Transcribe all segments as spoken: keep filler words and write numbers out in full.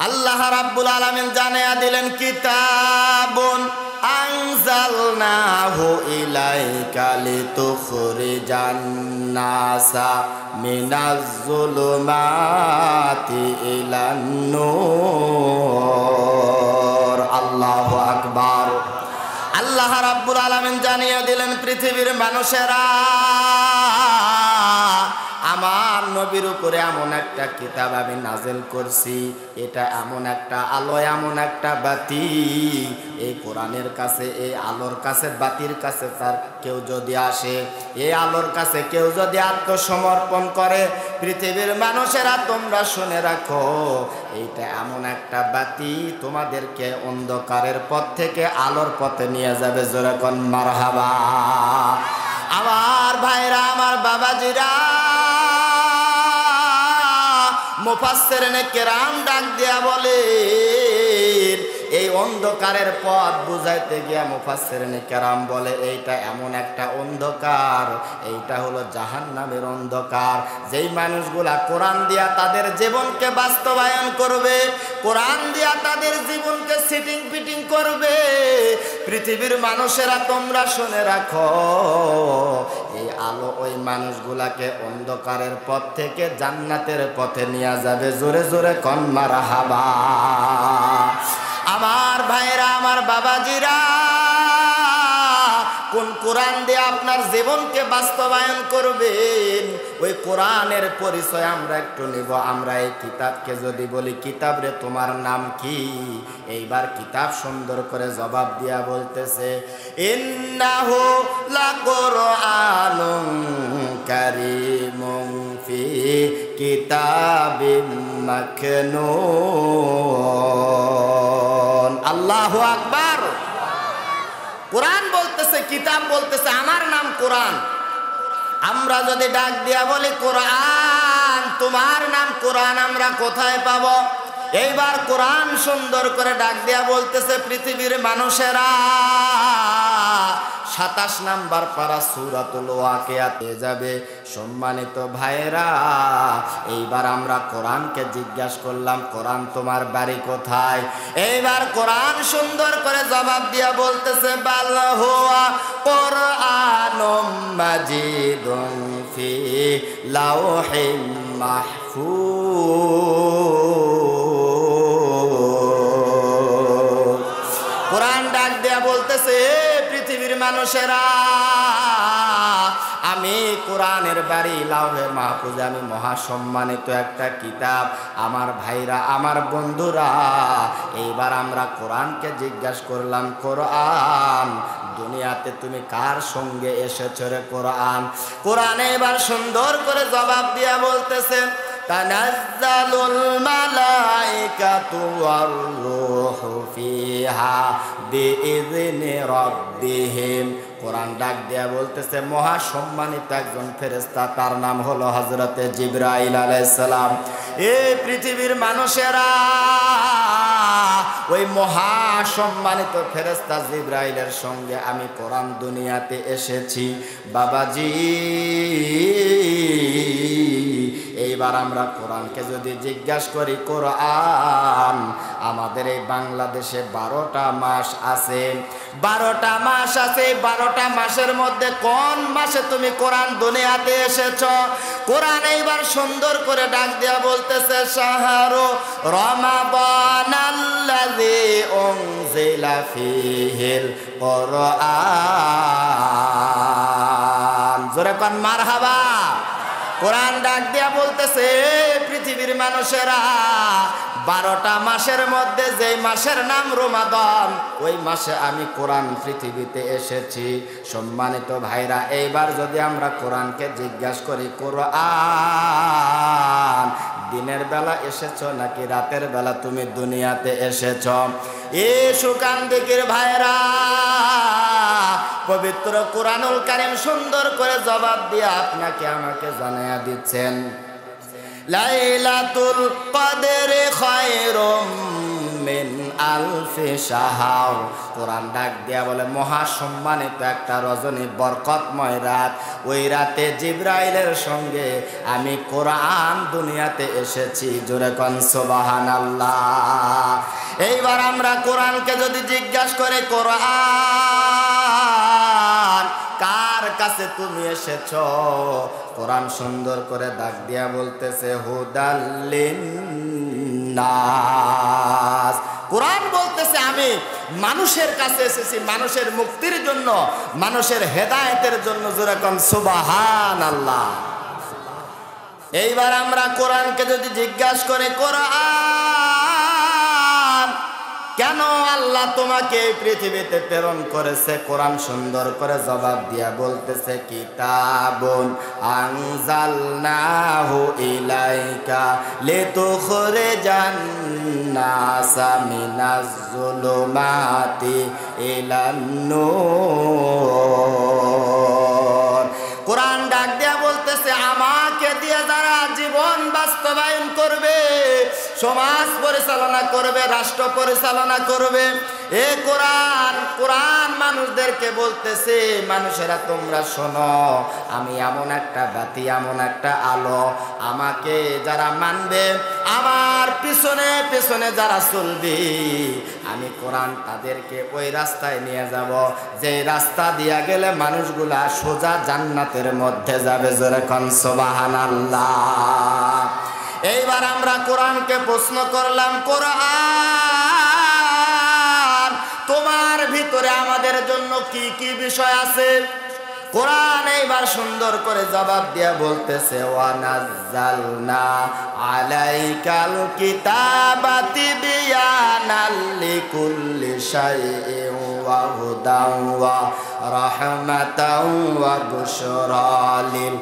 আল্লাহ রাব্বুল আলামিন জানায়া দিলেন কিতাবুন আনজালনাহু ইলাইকা লিতুখরিজান নাসা মিনাজ যুলুমাতি ইলান নূর। আল্লাহু আকবার। আল্লাহ রাব্বুল আলামিন জানিয়ে দিলেন পৃথিবীর মানুষেরা আমার নবীর উপরে এমন একটা কিতাব আমি নাজিল করছি, এটা এমন একটা আলো, এমন একটা বাতি। এই কোরআনের কাছে, এই আলোর কাছে, বাতির কাছে তার কেউ যদি আসে, এই আলোর কাছে কেউ যদি আত্মসমর্পণ করে, পৃথিবীর মানুষেরা তোমরা শুনে রাখো, এইটা এমন একটা বাতি তোমাদেরকে অন্ধকারের পথ থেকে আলোর পথে নিয়ে যাবে। জোরে কোন মারহাবা। আমার ভাইরা, আমার বাবাজিরা, মুফাসসিরিনে কেরাম ডাক দিয়া বলে, এই অন্ধকারের পথ বুঝাইতে গিয়া মুফাসসিরিনে কেরাম বলে এইটা এমন একটা অন্ধকার, এইটা হলো জাহান্নামের অন্ধকার। যেই মানুষগুলা কোরআন দিয়া তাদের জীবনকে বাস্তবায়ন করবে, কোরআন দিয়া তাদের জীবনকে সিটিং ফিটিং করবে, পৃথিবীর মানুষেরা তোমরা শুনে রাখো, এই আলো ওই মানুষগুলাকে অন্ধকারের পথ থেকে জান্নাতের পথে নিয়ে যাবে। জোরে জোরে কোন মারহাবা। আমার ভাইরা, আমার বাবাজিরা, কোন কোরআন দিয়ে আপনার জীবনকে বাস্তবায়ন করবেন, ওই কোরআনের পরিচয় আমরা একটু নিব। আমরা এই কিতাবকে যদি বলি, কিতাব রে তোমার নাম কি, এইবার কিতাব সুন্দর করে জবাব দিয়া বলতেছে, ইন্নাহু লাকুরআনুন কারীমুন ফি কিতাবিম মাকনুন। আল্লাহু আকবার। কোরআন বলতেছে, কিতাব বলতেছে আমার নাম কোরআন। আমরা যদি ডাক দিয়া বলি কোরআন তোমার নাম কোরআন, আমরা কোথায় পাবো? এইবার কোরআন সুন্দর করে ডাক দিয়া বলতেছে, পৃথিবীর মানুষেরা, সাতাশ নাম্বার পারা সূরাতুল ওয়াকিয়াতে যাবে। সম্মানিত ভাইরা, এইবার আমরা কোরআনকে জিজ্ঞাসা করলাম, কোরআন তোমার বাড়ি কোথায়? এইবার কোরআন সুন্দর করে জবাব দিয়া বলতেছে, বাল হুয়া কুরআনুম মাজিদুন ফি লাওহিম মাহফুজ। কোরআন ডাক দিয়া বলতেছে, পৃথিবীর মানুষেরা, আমি কোরআনের বাড়ি লাউহে মাহফুজে, আমি মহাসম্মানিত একটা কিতাব। আমার ভাইরা, আমার বন্ধুরা, এইবার আমরা কোরআনকে জিজ্ঞাসা করলাম, কোরআন দুনিয়াতে তুমি কার সঙ্গে এসেছো রে কোরআন? কোরআন এবার সুন্দর করে জবাব দিয়া বলতেছেন, তানাজ্জালুল মালাইকাতু ওয়ার রূহু ফিহা বিইذনি রাব্বিহিম। কোরআন ডাক দেয়া বলতেছে, মহাসম্মানিত একজন ফেরেশতা, তার নাম হলো হযরতে জিবরাইল আলাইহিস সালাম। এই পৃথিবীর মানুষেরা, ওই মহাসম্মানিত ফেরেশতা জিবরাইলের সঙ্গে আমি কোরআন দুনিয়াতে এসেছি বাবাজি। এইবার আমরা কোরআনকে যদি জিজ্ঞাসা করি, কোরআন আমাদের এই বাংলাদেশে বারোটা মাস আছে, বারোটা মাস আছে, বারোটা মাসের মধ্যে কোন মাসে তুমি কোরআন দুনিয়াতে এসেছ? কোরআন এইবার সুন্দর করে ডাক দেয়া বলতেছে, শাহরু রমাদানাল্লাযী উনজিলা ফীহিল কুরআন। জোরে কোন মারহাবা। কোরআন ডাক দিয়া বলতেছে, পৃথিবীর মানুষেরা, বারোটা মাসের মধ্যে যে মাসের নাম রমাদান, ওই মাসে আমি কোরআন পৃথিবীতে এসেছি। সম্মানিত ভাইরা, এইবার যদি আমরা কোরআনকে জিজ্ঞাসা করি, কোরআন দিনের বেলা এসেছো নাকি রাতের বেলা তুমি দুনিয়াতে এসেছ? এ সুকান দিকের ভাইরা, পবিত্র কোরআনুল কারীম সুন্দর করে জবাব দিয়ে আপনাকে আমাকে জানায়া দিচ্ছেন, লাইলাতুল কদর খায়রুম মিন আলফি শাহর। কোরআন ডাক দিয়া বলে মহা সম্মানিত একটা রজনী, বরকতময় রাত। ওই রাতে জিবরাইলের সঙ্গে আমি কোরআন দুনিয়াতে এসেছি। জোরে কোন সুবহানাল্লাহ। এইবার আমরা কোরআনকে যদি জিজ্ঞাসা করে, কোরআন কার কাছে তুমি এসেছো? কোরআন সুন্দর করে ডাক দিয়া বলতেছে হুদাল লিন্নাস। কোরআন বলতেছে আমি মানুষের কাছে এসেছি, মানুষের মুক্তির জন্য, মানুষের হেদায়েতের জন্য। জোরে কোন সুবহানাল্লাহ। এইবার আমরা কোরআনকে যদি জিজ্ঞাসা করে, কোরআন কেন আল্লাহ তোমাকে এই পৃথিবীতে প্রেরণ করেছে? কোরআন সুন্দর করে জবাব দিয়া বলতেছে কিতাবুন আনজালনাহু ইলাইকা লিতুখরিজান নাসা মিনাজ যুলুমাতি ইলান নূর। কোরআন ডাক দিয়া বলতেছে আমাকে দিয়ে যারা জীবন বাস্তবায়ন করবে, সমাজ পরিচালনা করবে, রাষ্ট্র পরিচালনা করবে, এ কোরআন কোরআন মানুষদেরকে বলতেছে মানুষেরা তোমরা শোনো, আমি এমন একটা বাতি, এমন একটা আলো, আমাকে যারা মানবে, আমার পিছনে পিছনে যারা চলবে, আমি কোরআন তাদেরকে ওই রাস্তায় নিয়ে যাব যে রাস্তা দিয়া গেলে মানুষগুলা সোজা জান্নাতের মধ্যে যাবে। জোরে কোন সুবহানাল্লাহ। এইবার আমরা কোরআনকে প্রশ্ন করলাম, কোরআন তোমার ভিতরে আমাদের জন্য কি কি বিষয় আছে? কোরআন এইবার সুন্দর করে জবাব দিয়া বলতেছে ওয়া নাযালনা আলাইকাল কিতাবা তিবয়ানাল লিকুল্লি শাইইন ওয়া হুদান ওয়া রাহমাতান ওয়া বুশরা লিল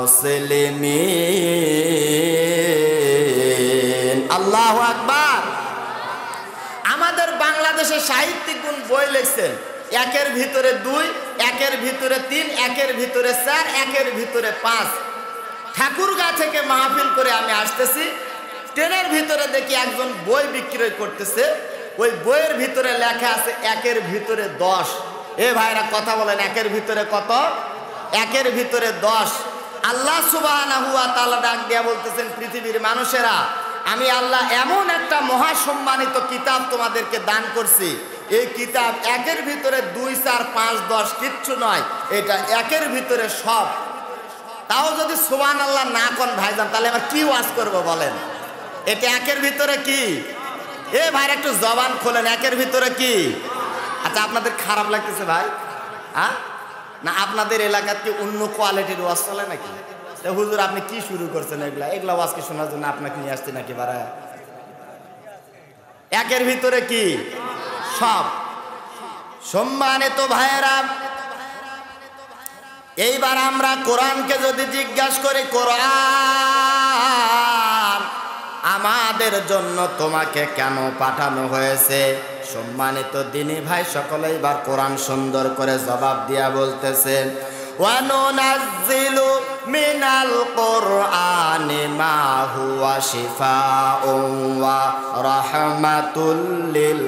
মুসলিমিন। আল্লাহু আকবার। আমাদের বাংলাদেশে সাহিত্যিকগণ বই লিখছেন, একের ভিতরে দুই, একের ভিতরে তিন, একের ভিতরে চার, একের ভিতরে পাঁচ। ঠাকুরগাঁ থেকে মাহফিল করে আমি আসতেছি, ট্রেনের ভিতরে দেখি একজন বই বিক্রয় করতেছে, ওই বইয়ের ভিতরে লেখা আছে একের ভিতরে দশ। এ ভাইরা কথা বলেন, একের ভিতরে কত? একের ভিতরে দশ। আল্লাহ সুবহানাহু ওয়া তাআলা ডাক দিয়া বলতেছেন পৃথিবীর মানুষেরা, আমি আল্লাহ এমন একটা মহাসম্মানিত কিতাব তোমাদেরকে দান করছি, এই কিতাব একের ভিতরে দুই, চার, পাঁচ, দশ কিচ্ছু নয়, এটা একের ভিতরে সব। তাও যদি সুবহানাল্লাহ না কোন ভাইজান, তাহলে আবার কি ওয়াজ করব বলেন? এটা একের ভিতরে কি? এ ভাই একটু জবান খোলেন, একের ভিতরে কি? আচ্ছা আপনাদের খারাপ লাগতেছে ভাই? হ্যাঁ না, আপনাদের এলাকার কি অন্য কোয়ালিটির ওয়াজ চলে নাকি? হুজুর আপনি কি শুরু করছেন এগুলা? এগুলা ওয়াজকে শোনার জন্য আপনাকে নিয়ে আসছি নাকি বারা? একের ভিতরে কি? সব। সম্মানিত ভাইয়েরা, এইবার আমরা কোরআনকে যদি জিজ্ঞাসা করি, কোরআন আমাদের জন্য তোমাকে কেন পাঠানো হয়েছে? সম্মানিত দিনী ভাই সকলে এবার কোরআন সুন্দর করে জবাব দিয়া বলতেছে ওয়া নুনাজ্জিলু মিনাল কুরআনি মা হুয়া শিফাউন ওয়া রাহমাতুল লিল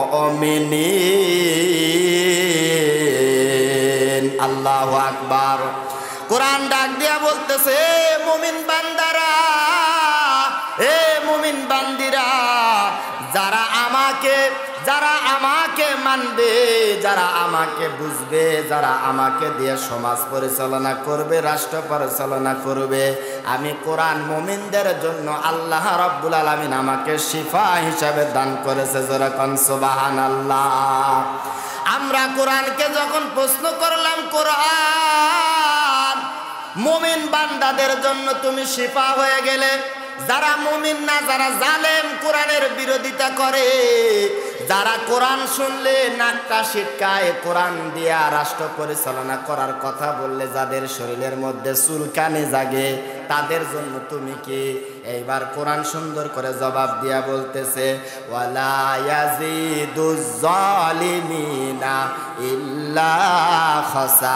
মুমিনিন। আল্লাহু আকবার। কোরআন ডাক দিয়া বলতেছে মুমিন বান্দারা, এ মুমিন বান্দিরা, যারা আমাকে যারা আমাকে মানবে, যারা আমাকে বুঝবে, যারা আমাকে দিয়ে সমাজ পরিচালনা করবে, রাষ্ট্র পরিচালনা করবে, আমি কোরআন মুমিনদের জন্য আল্লাহ রাব্বুল আলামিন আমাকে শিফা হিসাবে দান করেছে। যারা কোন সুবহানাল্লাহ। আমরা কোরআনকে যখন প্রশ্ন করলাম, কোরআন মুমিন বান্দাদের জন্য তুমি শিফা হয়ে গেলে, যারা মুমিন না, যারা জালেম, কোরআনের বিরোধিতা করে, যারা কোরআন শুনলে নাকটা সিটকায়, কোরআন দিয়া রাষ্ট্র পরিচালনা করার কথা বললে যাদের শরীরের মধ্যে চুলকানি জাগে, তাদের জন্য তুমি কি? এইবার কোরআন সুন্দর করে জবাব দিয়া বলতেছে ওয়ালা ইয়াজিদুজ জালিমিনা ইল্লা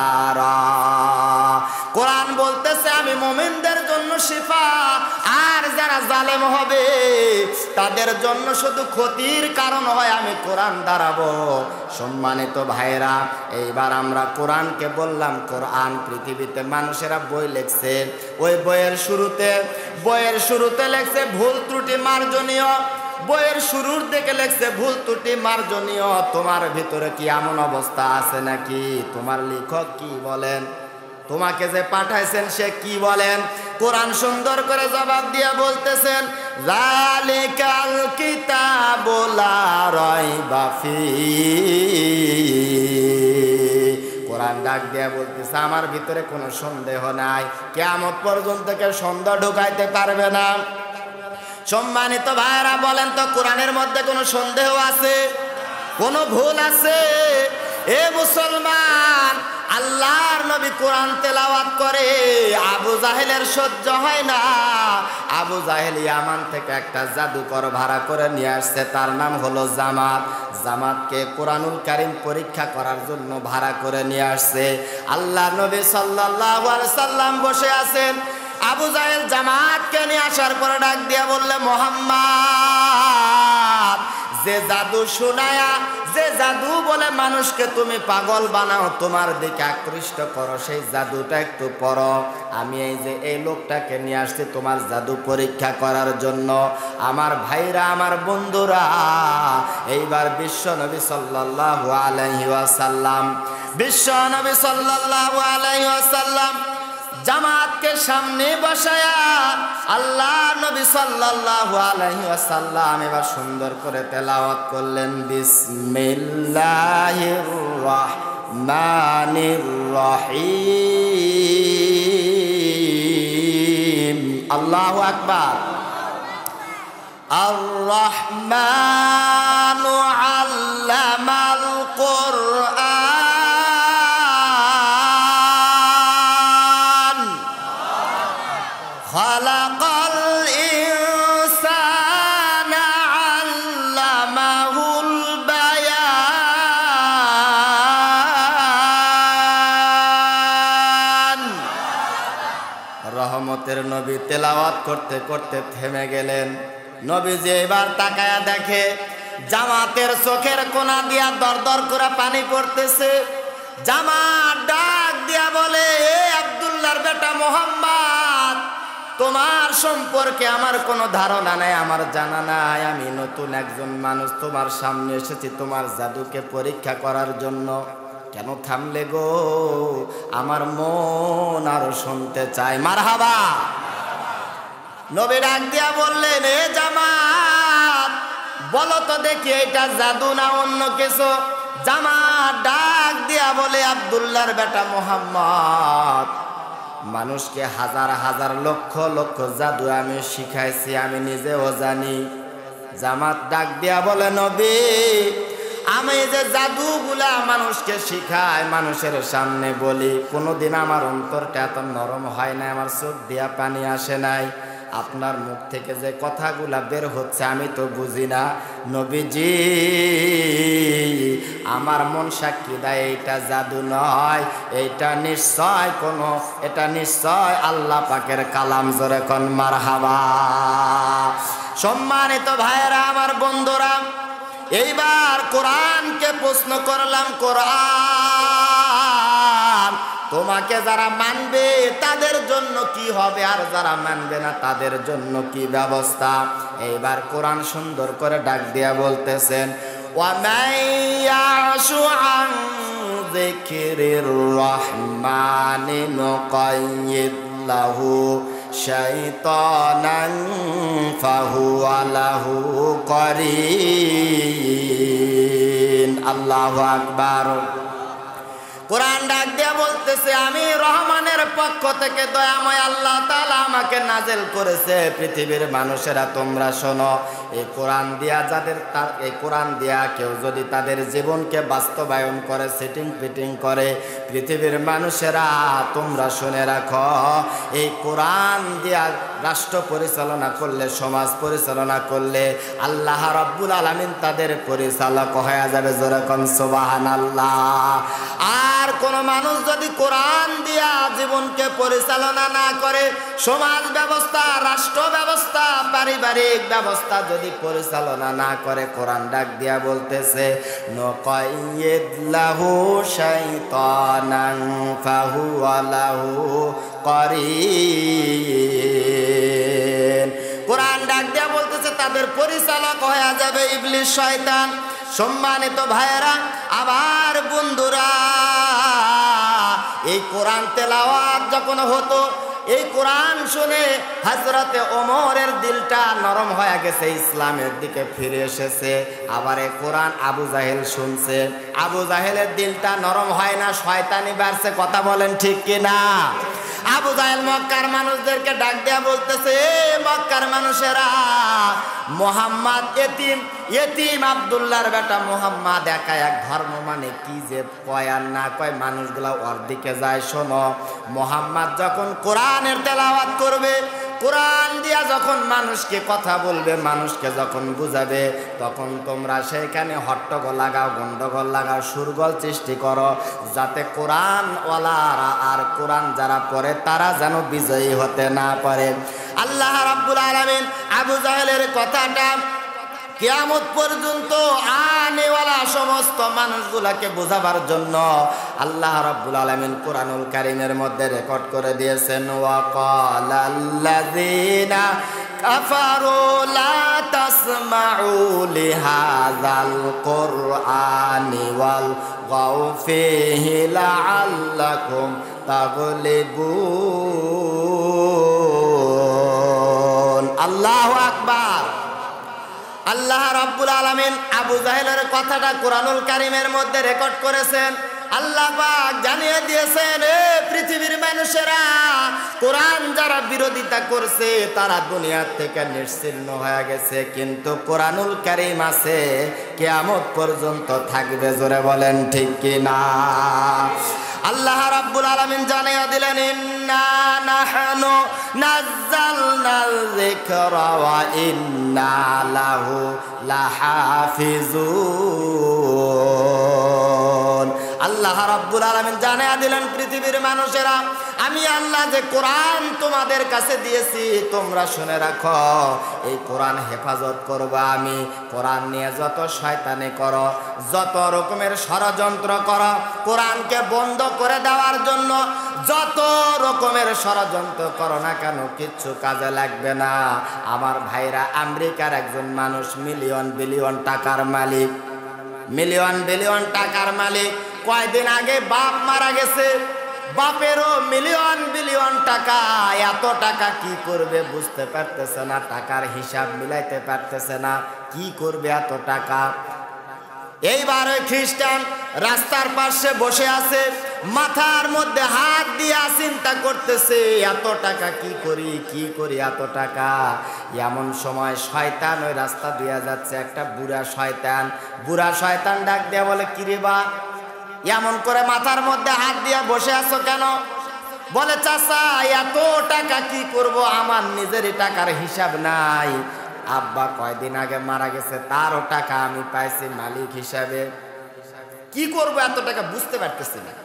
খাসারা। কোরআন বলতেছে আমি মুমিনদের জন্য শিফা, আর যারা জালেম হবে তাদের জন্য শুধু ক্ষতির কারণ হয় আমি কোরআন দাঁড়াবো। সম্মানিত ভাইরা, এইবার আমরা কোরআনকে বললাম কোরআন পৃথিবীতে মানুষেরা বই লিখছে, ওই বইয়ের শুরুতে বইয়ের শুরুতে লেখছে ভুল ত্রুটি মার্জনীয়, বইয়ের শুরুর দিকে লেখছে ভুল ত্রুটি মার্জনীয়। তোমার ভিতরে কি এমন অবস্থা আছে নাকি? তোমার লেখক কি বলেন? তোমাকে যে পাঠাইছেন সে কি বলেন? কোরআন সুন্দর করে জবাব দিয়ে বলতেছেন যালিকাল কিতাবু লা রাইবা ফীহি। কোরআন ডাক দিয়ে বলতেছে আমার ভিতরে কোনো সন্দেহ নাই, কিয়ামত পর্যন্ত কেউ সন্দেহ ঢুকাইতে পারবে না। সম্মানিত ভাইরা বলেন তো কোরআনের মধ্যে কোনো সন্দেহ আছে? কোনো ভুল আছে? এ মুসলমান, আল্লাহর নবী কোরআন তেলাওয়াত করে, আবু জাহেলের সহ্য হয় না। আবু জাহেল ইয়ামান থেকে একটা জাদুকর ভাড়া করে নিয়ে আসছে, তার নাম হলো জামাত। জামাতকে কোরআনুল কারীম পরীক্ষা করার জন্য ভাড়া করে নিয়ে আসছে। আল্লাহ নবী সাল্লাল্লাহু আলাইহি সাল্লাম বসে আছেন। আবু জাহেল জামাতকে নিয়ে আসার পরে ডাক দিয়া বললে মুহাম্মদ, যে জাদু শোনায়া, যে জাদু বলে মানুষকে তুমি পাগল বানাও, তোমার দিকে আকৃষ্ট করো, সেই জাদুটা একটু পড়ো। আমি এই যে এই লোকটাকে নিয়ে আসছি তোমার জাদু পরীক্ষা করার জন্য। আমার ভাইরা, আমার বন্ধুরা, এইবার বিশ্ব নবী সাল্লাল্লাহু আলাইহি ওয়াসাল্লাম বিশ্ব নবী সাল্লাল্লাহু আলাইহি ওয়াসাল্লাম জামাতকে সামনে বসায়া আল্লাহ নবী সাল্লাল্লাহু আলাইহি ওয়াসাল্লাম এবার সুন্দর করে তেলাওয়াত করলেন বিসমিল্লাহির রাহমানির রহিম। আল্লাহু আকবার। আর রহমানু আল্লামাল কুরআন খালাকাল ইনসানা আল্লামাহুল বায়ান। রহমতের নবী তেলাওয়াত করতে করতে থেমে গেলেন। নবীজি এবার তাকায়া দেখে জামাতের চোখের কোনা দিয়া দরদর করে পানি পড়তেছে। জামাত ডাক দিয়া বলে, এ আব্দুল্লাহর বেটা মুহাম্মদ, তোমার সম্পর্কে আমার কোনো ধারণা নাই, আমার জানা নাই। আমি নতুন একজন মানুষ, তোমার সামনে এসেছি তোমার জাদুকে পরীক্ষা করার জন্য। কেন থামলে গো? আমার মন আরো শুনতে চায়। মারহাবা। নবী ডাক দিয়া বললেন, এ জামাত, বলো তো দেখি এটা জাদু না অন্য কিছু? জামাত ডাক দিয়া বলে, আব্দুল্লাহর বেটা মুহাম্মদ, মানুষকে হাজার হাজার লক্ষ লক্ষ জাদু আমি শিখাইছি, আমি নিজেও জানি। জামাত ডাক দিয়া বলে, নবী, আমি যে জাদুগুলা মানুষকে শিখাই, মানুষের সামনে বলি, কোনোদিন আমার অন্তরটা এত নরম হয় না, আমার চোখ দিয়া পানি আসে নাই। আপনার মুখ থেকে যে কথাগুলা বের হচ্ছে আমি তো বুঝি না। নবীজি, আমার মন সাক্ষী দেয় এইটা জাদু নয়, এইটা নিশ্চয় কোনো এটা নিশ্চয় আল্লাহ পাকের কালাম। জোরে কোন মারহাবা। সম্মানিত ভাইয়েরা, আমার বন্ধুরা, এইবার কোরআনকে প্রশ্ন করলাম, কোরআন তোমাকে যারা মানবে তাদের জন্য কি হবে, আর যারা মানবে না তাদের জন্য কি ব্যবস্থা? এইবার কোরআন সুন্দর করে ডাক দিয়া বলতেছেন, ওয়ামাইয়াশু আন যিকরির রহমানি নুকাইয়িদ লাহু শাইতানান ফাহুয়া লাহু করিন। আল্লাহু আকবার। কোরআন ডাক দিয়া বলতেছে, আমি রহমানের পক্ষ থেকে দয়াময় আল্লাহ তাআলা আমাকে নাজেল করেছে। পৃথিবীর মানুষেরা তোমরা শোনো, এই কোরআন দিয়া যাদের তার এই কোরআন দিয়া কেউ যদি তাদের জীবনকে বাস্তবায়ন করে, সেটিং ফিটিং করে, পৃথিবীর মানুষেরা তোমরা শুনে রাখো, এই কোরআন দিয়া রাষ্ট্র পরিচালনা করলে, সমাজ পরিচালনা করলে আল্লাহ রাব্বুল আলামিন তাদের পরিচালক হয়ে যাবে। যেরকম সুবহানাল্লাহ। আর আর কোন মানুষ যদি কোরআন দিয়া জীবনকে পরিচালনা না করে, সমাজ ব্যবস্থা, রাষ্ট্র ব্যবস্থা, পারিবারিক ব্যবস্থা যদি পরিচালনা না করে, কোরআন ডাক দিয়া বলতেছে নুকাইয়িদ লাহু শাইতানান ফাহুয়া লাহু করিন। কোরআন ডাক দিয়া বলতেছে তাদের পরিচালক হয়ে যাবে ইবলিস, শয়তান। সম্মানিত ভাইয়েরা, আবার বন্ধুরা, এই কোরআন তেলাওয়াত যখন হতো, এই কোরআন শুনে হযরতে ওমরের দিলটা নরম হয়ে গেছে, ইসলামের দিকে ফিরে এসেছে। আবার এই কোরআন আবু জাহেল শুনছে, আবু জাহেলের দিলটা নরম হয় না, শয়তানি বাড়ছে। কথা বলেন ঠিক কিনা? আবু জাহেল মক্কার মানুষদেরকে ডাক দেয়া বলতেছে, এ মক্কার মানুষেরা, মুহাম্মদ এতিম, এতিম আব্দুল্লাহর বেটা মুহাম্মদ একা এক ধর্ম মানে কি যে কয় আর না কয়, মানুষগুলা ওর দিকে যায়। শোনো, মুহাম্মদ যখন কোরআনের তেলাওয়াত করবে, কোরআন দিয়া যখন মানুষকে কথা বলবে, মানুষকে যখন বুঝাবে, তখন তোমরা সেইখানে হট্টগোল লাগাও, গন্ডগোল লাগাও, সুরগোল সৃষ্টি করো, যাতে কোরআন ওয়ালারা আর কোরআন যারা পড়ে তারা যেন বিজয়ী হতে না পারে। আল্লাহ রাব্বুল আলামিন আবু জাহেলের কথাটা কিয়ামত পর্যন্ত আনেওয়ালা সমস্ত মানুষগুলাকে বোঝাবার জন্য আল্লাহ রাব্বুল আলামিন কোরআনুল কারীমের মধ্যে রেকর্ড করে দিয়েছেন, ওয়া ক্বালাল্লাযীনা কাফারু লা তাসমাউ লিহাযাল কুরআনি ওয়ালগাউ ফীহি লাআল্লাকুম তাগলিবুন। আল্লাহু আকবার। আল্লাহ রাব্বুল আলামিন আবু জাহেলের কথাটা কোরআনুল কারীমের মধ্যে রেকর্ড করেছেন। আল্লাহ পাক জানিয়ে দিয়েছেন, এ পৃথিবীর মানুষেরা, কোরআন যারা বিরোধিতা করছে তারা দুনিয়া থেকে নিশ্চিহ্ন হয়ে গেছে, কিন্তু কোরআনুল কারীম আছে, কিয়ামত পর্যন্ত থাকবে। জোরে বলেন ঠিক কিনা? আল্লাহ রাব্বুল আলামিন জানিয়ে দিলেন, ইন্না নাহনু নাযালনাল যিকরা ওয়া ইন্না লাহু লাহাফিজুন। আল্লাহ রাব্বুল আলামিন জানিয়ে দিলেন, পৃথিবীর মানুষেরা, আমি আল্লাহ যে কোরআন তোমাদের কাছে দিয়েছি, তোমরা শুনে রাখো, এই কোরআন হেফাজত করবা আমি। কোরআন নিয়ে যত শয়তানি করো, যত রকমের ষড়যন্ত্র করো, কোরআনকে বন্ধ করে দেওয়ার জন্য যত রকমের ষড়যন্ত্র করো না কেন, কিচ্ছু কাজে লাগবে না। আমার ভাইরা, আমেরিকার একজন মানুষ মিলিয়ন বিলিয়ন টাকার মালিক, মিলিয়ন বিলিয়ন টাকার মালিক, কয়দিন আগে বাপ মারা গেছে, বাপেরও মিলিয়ন বিলিয়ন টাকা। এত টাকা কি করবে বুঝতে পারতেছে না, টাকার হিসাব মিলাইতে পারতেছে না, কি করবে এত টাকা। এইবার ওই খ্রিস্টান রাস্তার পাশে বসে আছে, মাথার মধ্যে হাত দিয়া চিন্তা করতেছে, এত টাকা কি করি, কি করি এত টাকা। এমন সময় শয়তান ওই রাস্তা দিয়ে যাচ্ছে, একটা বুড়া শয়তান, বুড়া শয়তান ডাক দিয়া বলে, কিরে বা এমন করে মাথার মধ্যে হাত দিয়া বসে আছো কেন? বলে, চাচা, এত টাকা কি করব, আমার নিজেরই টাকার হিসাব নাই। আব্বা কয়দিন আগে মারা গেছে, তারও টাকা আমি পাইছি মালিক হিসাবে, কি করব এত টাকা বুঝতে পারতেছি না।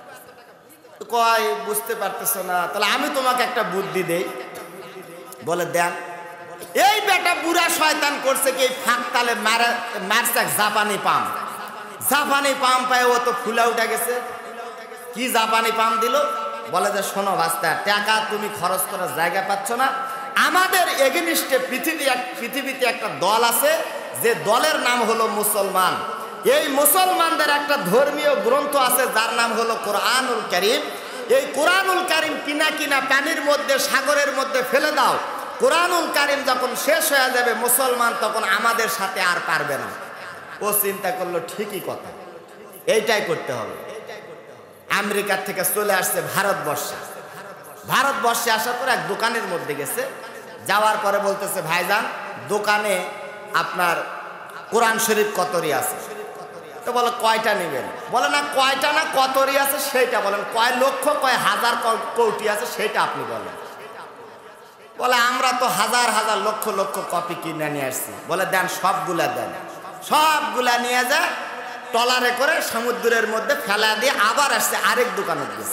কয়, বুঝতে পারতেছো না? তাহলে আমি তোমাকে একটা বুদ্ধি দেই। বলে, দেন। এই বেটা বুড়া শয়তান করছে কি, ফাঁক তালে মারছে জাপানি পাম, জাপানি পাম পায় ও তো ফুলা উঠে গেছে। কি জাপানি পাম দিল? বলে যে, শোনো বাস্তা, টাকা তুমি খরচ করার জায়গা পাচ্ছ না, আমাদের এগেনিস্টে পৃথিবী পৃথিবীতে একটা দল আছে, যে দলের নাম হলো মুসলমান। এই মুসলমানদের একটা ধর্মীয় গ্রন্থ আছে যার নাম হলো কোরআনুল কারীম। এই কোরআনুল কারীম কিনা কিনা পানির মধ্যে, সাগরের মধ্যে ফেলে দাও। কোরআনুল কারীম যখন শেষ হয়ে যাবে, মুসলমান তখন আমাদের সাথে আর পারবে না। ও চিন্তা করলো, ঠিকই কথা, এইটাই করতে হবে। আমেরিকা থেকে চলে আসছে ভারতবর্ষে। ভারতবর্ষে আসার পর এক দোকানের মধ্যে গেছে, যাওয়ার পরে বলতেছে, ভাইজান, দোকানে আপনার কোরআন শরীফ কতরি আছে? তো বলে, কয়টা নেবেন? বলে, না কয়টা না, কতরি আছে সেইটা বলেন। কয় লক্ষ, কয় হাজার কৌটি আছে সেটা আপনি বলেন। বলে, আমরা তো হাজার হাজার লক্ষ লক্ষ কপি কিনে নিয়ে আসছি। বলে, দেন, সবগুলা দেন। সবগুলা নিয়ে যা ট্রলারে করে সমুদ্রের মধ্যে ফেলা দিয়ে আবার আসছে আরেক দোকানে গেছে।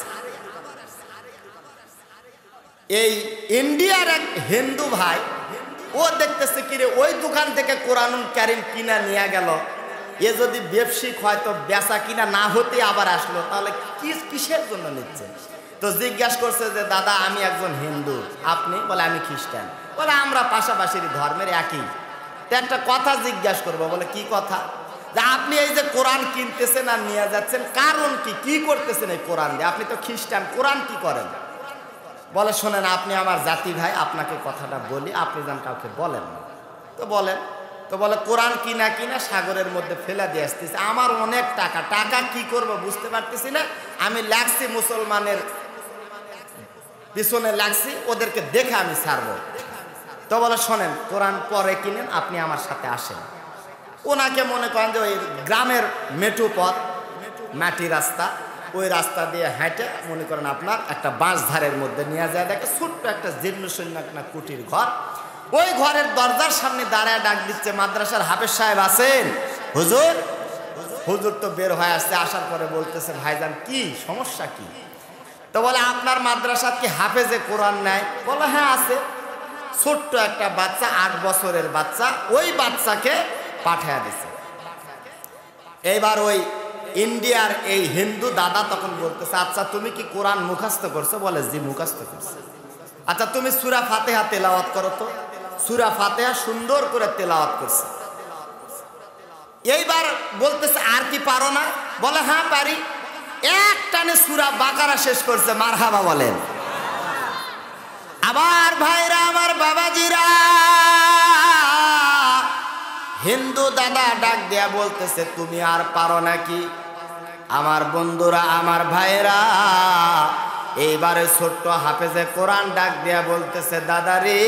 এই ইন্ডিয়ার এক হিন্দু ভাই ও দেখতেছে কিরে ওই দোকান থেকে কোরআনুল কারীম কিনা নিয়ে গেল, এ যদি ব্যবসায়িক হয়তো বেচা কিনা না হতে আবার আসলো, তাহলে কি কিসের জন্য নিচ্ছে? তো জিজ্ঞাসা করছে যে দাদা আমি একজন হিন্দু, আপনি? বলে আমি খ্রিস্টান। বলে আমরা পাশাপাশি ধর্মের একই। তো একটা কথা জিজ্ঞাসা করবো। বলে কি কথা? যে আপনি এই যে কোরআন কিনতেছেন আর নিয়ে যাচ্ছেন, কারণ কি? কি করতেছেন এই কোরআন দিয়ে? আপনি তো খ্রিস্টান, কোরআন কি করেন? বলে শোনেন, আপনি আমার জাতি ভাই, আপনাকে কথাটা বলি, আপনি যেন কাউকে বলেন না। তো বলেন। তো বলে কোরআন কিনা কিনা সাগরের মধ্যে ফেলে দিয়ে আসতেছে, আমার অনেক টাকা, টাকা কি করবো বুঝতে পারতেছি না, আমি লাগছি মুসলমানের পিছনে লাগছি, ওদেরকে দেখে আমি ছাড়বো। তো বলে শোনেন, কোরআন পরে কিনেন, আপনি আমার সাথে আসেন। ওনাকে মনে করেন যে ওই গ্রামের মেঠু পথ, মাটি রাস্তা, ওই রাস্তা দিয়ে হেঁটে মনে করেন আপনার একটা বাঁশ ধারের মধ্যে নিয়ে যায়, দেখে ছোট্ট একটা জীর্ণ শূন্য একটা কুটির ঘর। ওই ঘরের দরজার সামনে দাঁড়ায় ডাক দিচ্ছে, মাদ্রাসার হাফেজ সাহেব আছেন? হুজুর। হুজুর তো বের হয়ে আসছে, আসার পরে বলতেছে ভাইজান কি সমস্যা কি? তো বলে আপনার মাদ্রাসা কি হাফেজে কোরআন নাই? বলে হ্যাঁ আছে। ছোট্ট একটা বাচ্চা, আট বছরের বাচ্চা, ওই বাচ্চাকে পাঠিয়ে দিছে। এইবার ওই ইন্ডিয়ার এই হিন্দু দাদা তখন বলতেছে, আচ্ছা তুমি কি কোরআন মুখস্থ করছো? বলে জি মুখস্থ করছো। আচ্ছা তুমি সূরা ফাতিহা তেলাওয়াত করো তো। সূরা ফাতিহা সুন্দর করে তেলাওয়াত করছে। এইবার বলতেছে আর কি পারো না? বলে হ্যাঁ পারি। এক টানে সূরা বাকারা শেষ করছে। মারহাবা বলেন। আবার ভাইরা আমার, বাবাজিরা, হিন্দু দাদা ডাক দেয়া বলতেছে তুমি আর পারো নাকি? আমার বন্ধুরা, আমার ভাইরা, এইবারে ছোট্ট হাফেজে কোরআন ডাক দেয়া বলতেছে দাদা রে,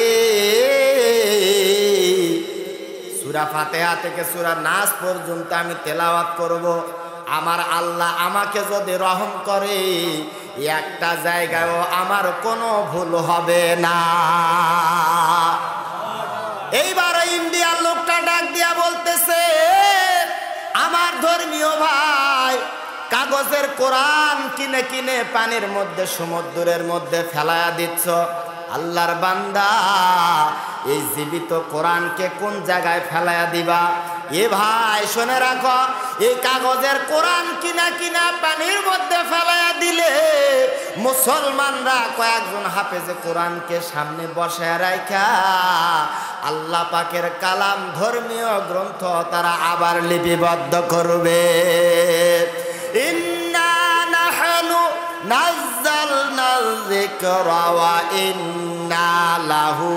সূরা ফাতিহা থেকে সূরা নাস পর্যন্ত আমি তেলাওয়াত করব। আমার আল্লাহ আমাকে যদি রহম করে, একটা জায়গায়ও আমার কোনো ভুল হবে না। এইবার ইন্ডিয়ার লোকটা ডাক দিয়া বলতেছে, আমার ধর্মীয় ভাই, কাগজের কোরআন কিনে কিনে পানির মধ্যে সমুদ্রের মধ্যে ফেলায়া দিচ্ছ। আল্লাহর বান্দা, এই জীবিত কোরআনকে কোন জায়গায় ফেলায়া দিবা? এ ভাই শুনে রাখো, এই কাগজের কোরআন কিনা কিনা পানির মধ্যে ফেলায়া দিলে মুসলমানরা কয়েকজন হাফেজে কোরআনকে সামনে বসায় রাখা আল্লাহ পাকের কালাম, ধর্মীয় গ্রন্থ তারা আবার লিপিবদ্ধ করবে। ইন্না নাহনু নাযালনা যিকরা ওয়া ইন্না লাহু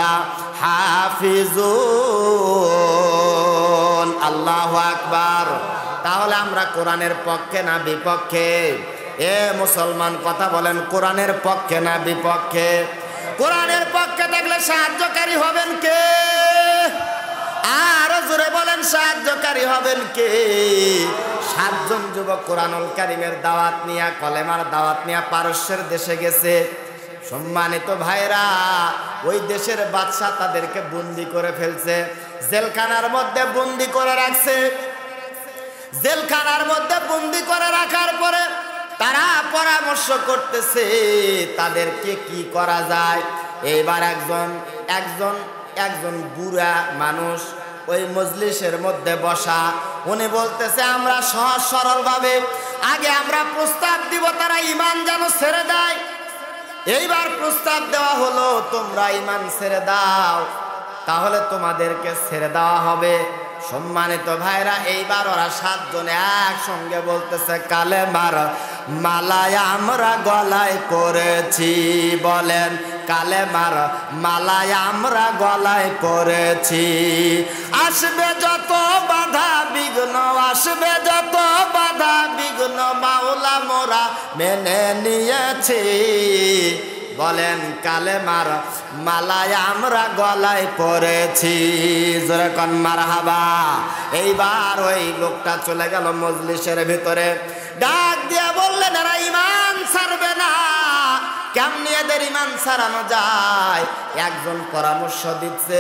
লাহাফিজুন। আল্লাহু আকবার। তাহলে আমরা কোরআনের পক্ষে না বিপক্ষে? এ মুসলমান কথা বলেন, কোরআনের পক্ষে না বিপক্ষে? কোরআনের পক্ষে থাকলে সাহায্যকারী হবেন কে? আরো জোরে বলেন, সাহায্যকারী হবেন কে? সাতজন যুবক কোরআনুল কারীমের দাওয়াত নিয়ে, কলেমার দাওয়াত নিয়ে পারস্যের দেশে গেছে। সম্মানিত ভাইরা, ওই দেশের বাদশা তাদেরকে বন্দি করে ফেলছে, জেলখানার মধ্যে বন্দি করে রাখছে। জেলখানার মধ্যে বন্দি করে রাখার পরে তারা পরামর্শ করতেছে তাদেরকে কি করা যায়। এইবার একজন একজন একজন বুড়া মানুষ ওই মজলিসের মধ্যে বসা, উনি বলতেছে আমরা সহজ সরল ভাবে আগে আমরা প্রস্তাব দিব তারা ঈমান যেন ছেড়ে দেয়। এইবার প্রস্তাব দেওয়া হলো, তোমরা ঈমান ছেড়ে দাও, তাহলে তোমাদেরকে ছেড়ে দেওয়া হবে। সম্মানিত ভাইরা, এইবার ওরা সাতজনে একসঙ্গে বলতেছে কালেমার মালায় আমরা গলায় পরেছি। বলেন, কালেমার মালায় আমরা গলায় পরেছি। আসবে যত বাধা বিঘ্ন, আসবে যত বাধা বিঘ্ন, মাওলা মোরা মেনে নিয়েছি। বলেন, কালেমার মালায় আমরা গলায় পরেছি। জোরে কোন মারহাবা। এইবার ওই লোকটা চলে গেল মজলিসের ভিতরে, ডাক দিয়া বললেন এরা ঈমান ছাড়বে না, কেমনি এদের ঈমান ছাড়ানো যায়? একজন পরামর্শ দিচ্ছে,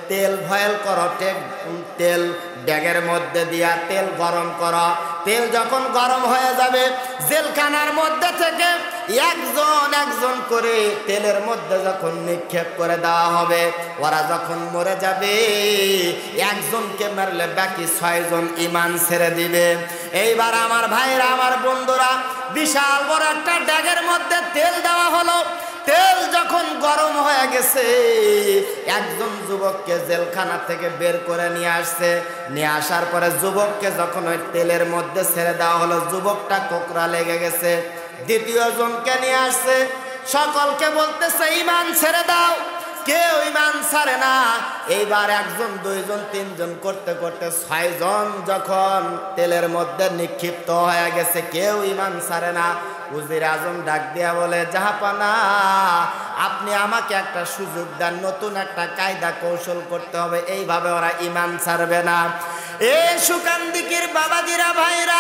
তেল ভয়েল করো, তেল ড্যাগের মধ্যে দিয়া তেল গরম করো। তেল যখন গরম হয়ে যাবে, জেলখানার মধ্যে থেকে একজন একজন করে তেলের মধ্যে যখন নিক্ষেপ করে দেওয়া হবে, ওরা যখন মরে যাবে, একজনকে মারলে বাকি ছয়জন ঈমান ছেড়ে দিবে। এইবার আমার ভাইরা, আমার বন্ধুরা, বিশাল বড় একটা ড্যাগের মধ্যে তেল দেওয়া হলো। তেল যখন গরম হয়ে গেছে, একজন যুবককে জেলখানা থেকে বের করে নিয়ে আসছে। নিয়ে আসার পরে যুবককে যখন ওই তেলের মধ্যে ছেড়ে দেওয়া হলো, যুবকটা কোকড়া লেগে গেছে। দ্বিতীয় জনকে নিয়ে আসছে, সকলকে বলতেছে ঈমান ছেড়ে দাও, কেউ ঈমান ছাড়ে না। এইবার একজন, দুইজন, তিনজন করতে করতে ছয়জন যখন তেলের মধ্যে নিক্ষিপ্ত হয়ে গেছে, কেউ ঈমান ছাড়ে না। উজির আজম ডাক দিয়া বলে, জাহাপানা, আপনি আমাকে একটা সুযোগ দেন, নতুন একটা কায়দা কৌশল করতে হবে, এইভাবে ওরা ঈমান ছাড়বে না। এ সুকান্দিকির বাবাজিরা, ভাইরা,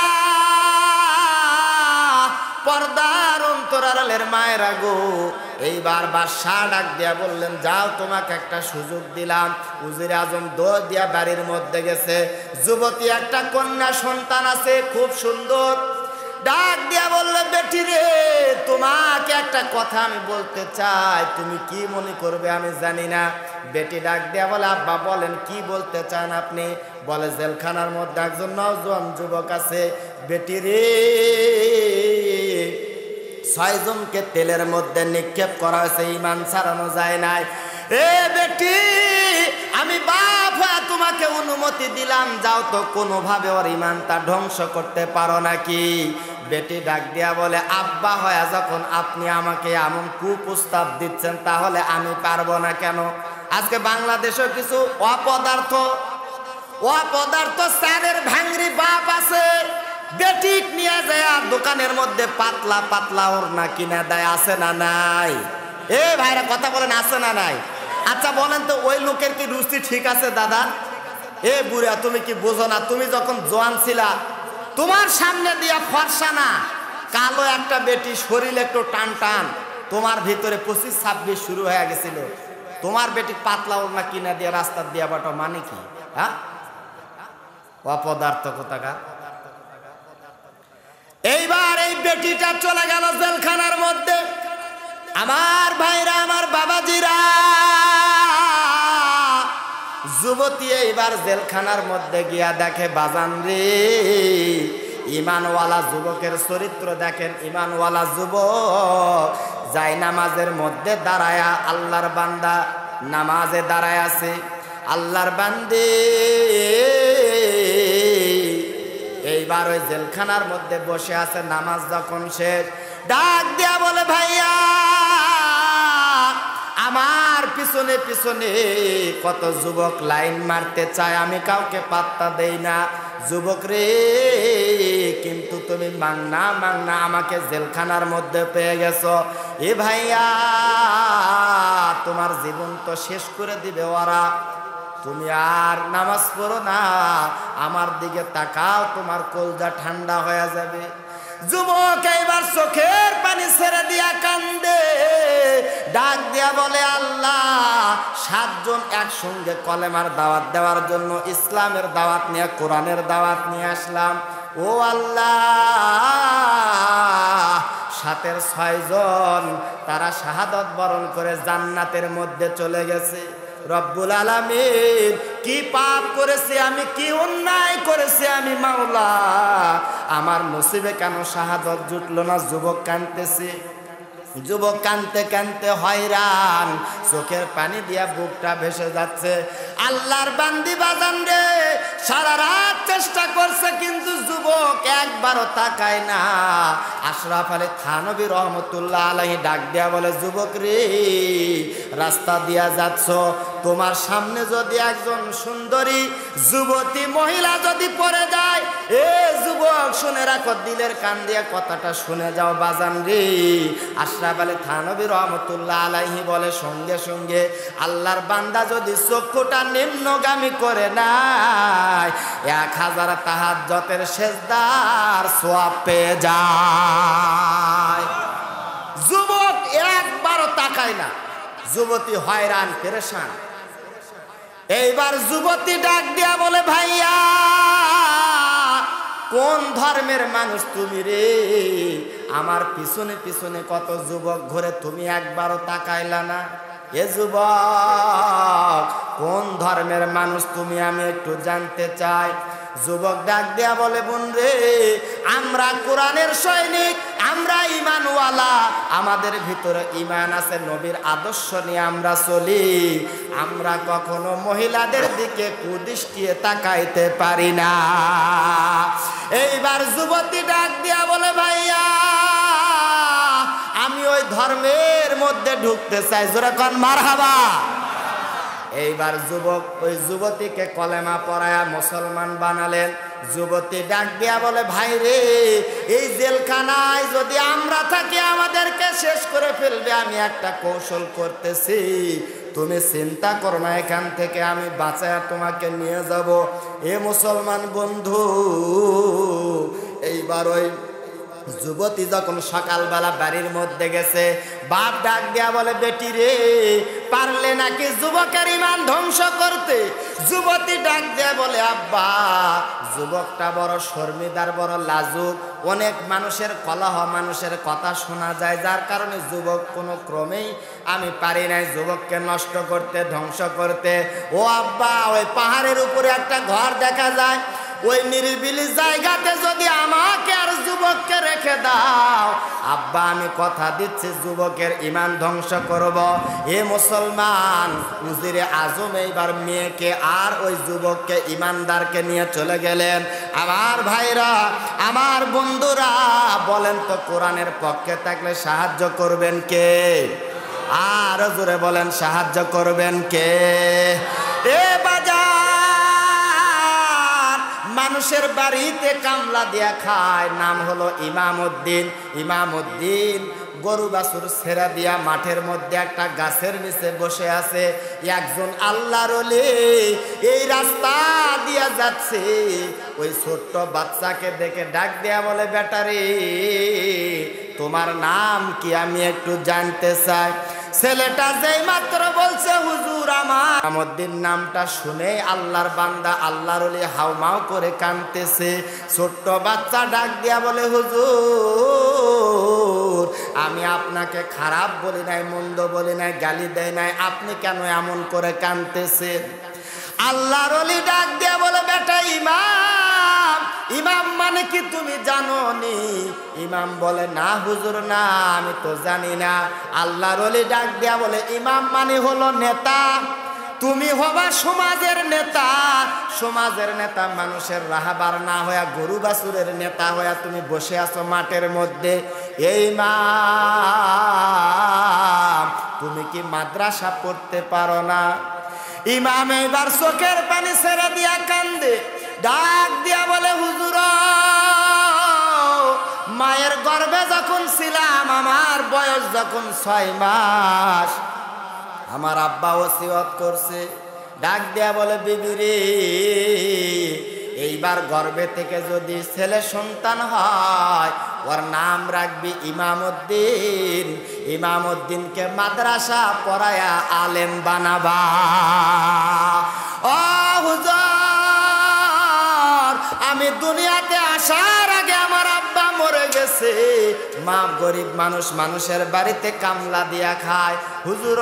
পর্দার অন্তরালের মায়েরা গো, এইবার বাদশা ডাক দিয়া বললেন, যাও, তোমাকে একটা সুযোগ দিলাম। উজির আজম দৌড় দিয়া বাড়ির মধ্যে গেছে। যুবতী একটা কন্যা সন্তান আছে, খুব সুন্দর। ডাক দিয়া বললো, বেটি রে, তোমাকে একটা কথা আমি বলতে চাই, তুমি কি মনে করবে আমি জানি না। বেটি ডাক দিয়া বলে, আব্বা বলেন, কি বলতে চান আপনি? বলে, জেলখানার মধ্যে একজন নওজোয়ান যুবক আছে। বেটি রে, ছয়জনকে তেলের মধ্যে নিক্ষেপ করা হয়েছে, ঈমান ছাড়ানো যায় নাই। এ বেটি, আমি বাপ হয়ে তোমাকে অনুমতি দিলাম, যাও তো, কোনোভাবে ওর ঈমানটা ধ্বংস করতে পারো নাকি? বেটি ডাক দিয়া বলে, আব্বা হয়ে যখন আপনি আমাকে এমন কুপ্রস্তাব দিচ্ছেন, তাহলে আমি পারবো না কেন? আজকে বাংলাদেশেও কিছু অপদার্থ অপদার্থ স্যারের ভাঙরি বাপ আছে, বেটিক নিয়ে যায় দোকানের মধ্যে পাতলা পাতলা ওড়না কিনে দেয়, আছে না নাই? এ ভাইরা কথা বলেন, আছে না নাই? আচ্ছা বলেন তো, ওই লোকের কি রুচি ঠিক আছে দাদা? এ বুড়া, তুমি কি বোঝো না? তুমি যখন জোয়ান ছিলা, তোমার সামনে দিয়া ফর্সা না কালো একটা বেটি, শরীর একটু টান টান, তোমার ভিতরে পঁচিশ ছাব্বিশ শুরু হয়ে গেছিল, তোমার বেটি পাতলা ওড়না কিনে দিয়ে রাস্তা দিয়া বাটো, মানে কি? হ্যাঁ, অপদার্থ কোথাকার। এইবার এই বেটিটা চলে গেল জেলখানার মধ্যে। আমার ভাইরা, আমার বাবাজিরা, যুবতী এইবার জেলখানার মধ্যে গিয়া দেখে, বাজান রে, ঈমানওয়ালা যুবকের চরিত্র দেখেন। ঈমানওয়ালা যুবক যাই নামাজের মধ্যে দাঁড়ায়া, আল্লাহর বান্দা নামাজে দাঁড়ায় আছে, আল্লাহর বান্দে এইবার ওই জেলখানার মধ্যে বসে আছে। নামাজ যখন শেষ, ডাক দিয়া বলে, ভাইয়া, আমার পিছনে পিছনে কত যুবক লাইন মারতে চায়, আমি কাউকে পাত্তা দেই না। যুবক রে, কিন্তু তুমি মাংনা মাংনা আমাকে জেলখানার মধ্যে পেয়ে গেছো। এ ভাইয়া, তোমার জীবন তো শেষ করে দিবে ওরা, তুমি আর নামাজ পড়ো না, আমার দিকে তাকাও, তোমার কলজা ঠান্ডা হয়ে যাবে। যুবক এবার চোখের পানি ছেড়ে দিয়া কান্দে, ডাক দিয়া বলে, আল্লাহ, সাতজন একসঙ্গে কলেমার দাওয়াত দেওয়ার জন্য, ইসলামের দাওয়াত নিয়ে, কোরআনের দাওয়াত নিয়ে আসলাম। ও আল্লাহ, সাতের ছয়জন তারা শাহাদত বরণ করে জান্নাতের মধ্যে চলে গেছে। রব্বুল আলামিন, কি পাপ করেছে আমি, কি অন্যায় করেছে আমি মাওলা, আমার নসিবে কেন শাহাদত জুটলো না? যুবক কাঁদতেছে। যুবক কানতে কানতে হয়রান, চোখের পানি দিয়া বুকটা ভেসে যাচ্ছে। আল্লাহর বান্দি বাজান রে, সারা রাত চেষ্টা করছে, কিন্তু যুবক একবারও তাকায় না। আশরাফ আলী থানভী রহমতুল্লাহ আলাইহি ডাক দিয়া বলে, যুবক রে, রাস্তা দিয়া যাচ্ছ, তোমার সামনে যদি একজন সুন্দরী যুবতী মহিলা যদি পড়ে যায়, এ যুবক শুনে রাখো, দিলের কান দিয়া কথাটা শুনে যাও বাজান রে। আশরাফ আলী থানভী রহমতুল্লাহ আলাইহি বলে, সঙ্গে সঙ্গে আল্লাহর বান্দা যদি চক্ষুটা নিম্নগামী করে নাই, এক হাজার তাহাজ্জুদের সেজদার সওয়াব পেয়ে যায়। যুবক একবারও তাকায় না, যুবতী হয়রান পেরেশান। এইবার যুবতী ডাক দিয়া বলে, ভাইয়া কোন ধর্মের মানুষ তুমি রে? আমার পিছনে পিছনে কত যুবক ঘুরে, তুমি একবারও তাকাইলা না? এ যুবক কোন ধর্মের মানুষ তুমি, আমি একটু জানতে চাই। যুবক ডাক দেয়া বলে, বোন রে, আমরা কোরআনের সৈনিক, আমরা ঈমানওয়ালা, আমাদের ভিতরে ঈমান আছে, নবীর আদর্শ নিয়ে আমরা চলি, আমরা কখনো মহিলাদের দিকে কুদৃষ্টিতে তাকাইতে পারি না। এইবার যুবতী ডাক দিয়া বলে, ভাইয়া আমি ওই ধর্মের মধ্যে ঢুকতে চাই, জোরে কোন মারহাবা। এইবার যুবক ওই যুবতীকে কলেমা পড়ায়া মুসলমান বানালেন। যুবতী ডাক দিয়া বলে, ভাই রে, এই জেলখানায় যদি আমরা থাকি আমাদেরকে শেষ করে ফেলবে, আমি একটা কৌশল করতেছি, তুমি চিন্তা করো না, এখান থেকে আমি বাঁচায়া তোমাকে নিয়ে যাব। এ মুসলমান বন্ধু, এইবার ওই যুবতী যখন সকালবেলা বাড়ির মধ্যে গেছে, বাপ ডাক দিয়া বলে, বেটি রে, পারলে নাকি যুবকের ঈমান ধ্বংস করতে? যুবতী ডাক দিয়া বলে, আব্বা, যুবকটা বড় শর্মিদার, বড় লাজুক, অনেক মানুষের কলহ, মানুষের কথা শোনা যায়, যার কারণে যুবক কোনো ক্রমেই আমি পারি নাই যুবককে নষ্ট করতে, ধ্বংস করতে। ও আব্বা, ওই পাহাড়ের উপরে একটা ঘর দেখা যায়, ওই নিরিবিলি জায়গাতে যদি আমাকে আর যুবককে রেখে দাও, আব্বা আমি কথা দিচ্ছি যুবকের ঈমান ধ্বংস করব। এ মুসলমান, উজিরে আজম এইবার মেয়েকে আর ওই যুবককে, ঈমানদারকে নিয়ে চলে গেলেন। আমার ভাইরা, আমার বন্ধুরা, বলেন তো কোরআনের পক্ষে থাকলে সাহায্য করবেন কে? আর জোরে বলেন, সাহায্য করবেন কে? এ বাজার মানুষের বাড়িতে কামলা দিয়া খায়, নাম হলো ইমামউদ্দিন। ইমামউদ্দিন গরু বাছুর ছেড়া দিয়া মাঠের মধ্যে একটা গাছের নিচে বসে আছে। একজন আল্লাহর ওলি এই রাস্তা দিয়া যাচ্ছে, ওই ছোট্ট বাচ্চাকে দেখে ডাক দেয়া বলে, বেটারে তোমার নাম কি, আমি একটু জানতে চাই। ছেলেটা যেই মাত্র বলছে, হুজুর আমার ইমামউদ্দিন নামটা শুনে আল্লাহর বান্দা, আল্লাহর ওলি হাউমাউ করে কাঁদতেছে। ছোট্ট বাচ্চা ডাক দিয়া বলে, হুজুর আমি আপনাকে খারাপ বলি নাই, মন্দ বলি নাই, গালি দেয় নাই, আপনি কেন এমন করে কাঁদতেছেন? আল্লাহর ওলি ডাক দিয়া বলে, বেটা ইমাম, ইমাম মানে কি তুমি জানো নি? ইমাম বলে, না হুজুর, না আমি তো জানি না। আল্লাহর ওলি ডাক দিয়া বলে, ইমাম মানে হলো নেতা, তুমি হবা সমাজের নেতা। সমাজের নেতা মানুষের রাহাবার না হইয়া, গরু বাছুরের নেতা হইয়া তুমি বসে আছো মাঠের মধ্যে। এই ইমাম, তুমি কি মাদ্রাসা পড়তে পারো না? ইমাম এবার চোখের পানি ছেড়ে দিয়া কান্দে, ডাক দিয়া বলে, হুজুর মায়ের গর্ভে যখন ছিলাম, আমার বয়স যখন ছয় মাস, আমার আব্বা ওসিয়ত করছে। ডাক দিয়া বলে, বিবি রে, এইবার গর্ভে থেকে যদি ছেলে সন্তান হয়, ওর নাম রাখবি ইমামউদ্দিন। ইমামউদ্দিনকে মাদ্রাসা পড়ায়া আলেম বানাবা। ও হুজুর, আমি দুনিয়াতে আসার আগে আমার আব্বা মরে গেছে। মা গরিব মানুষ, মানুষের বাড়িতে কামলা দিয়া খায়। হুজুর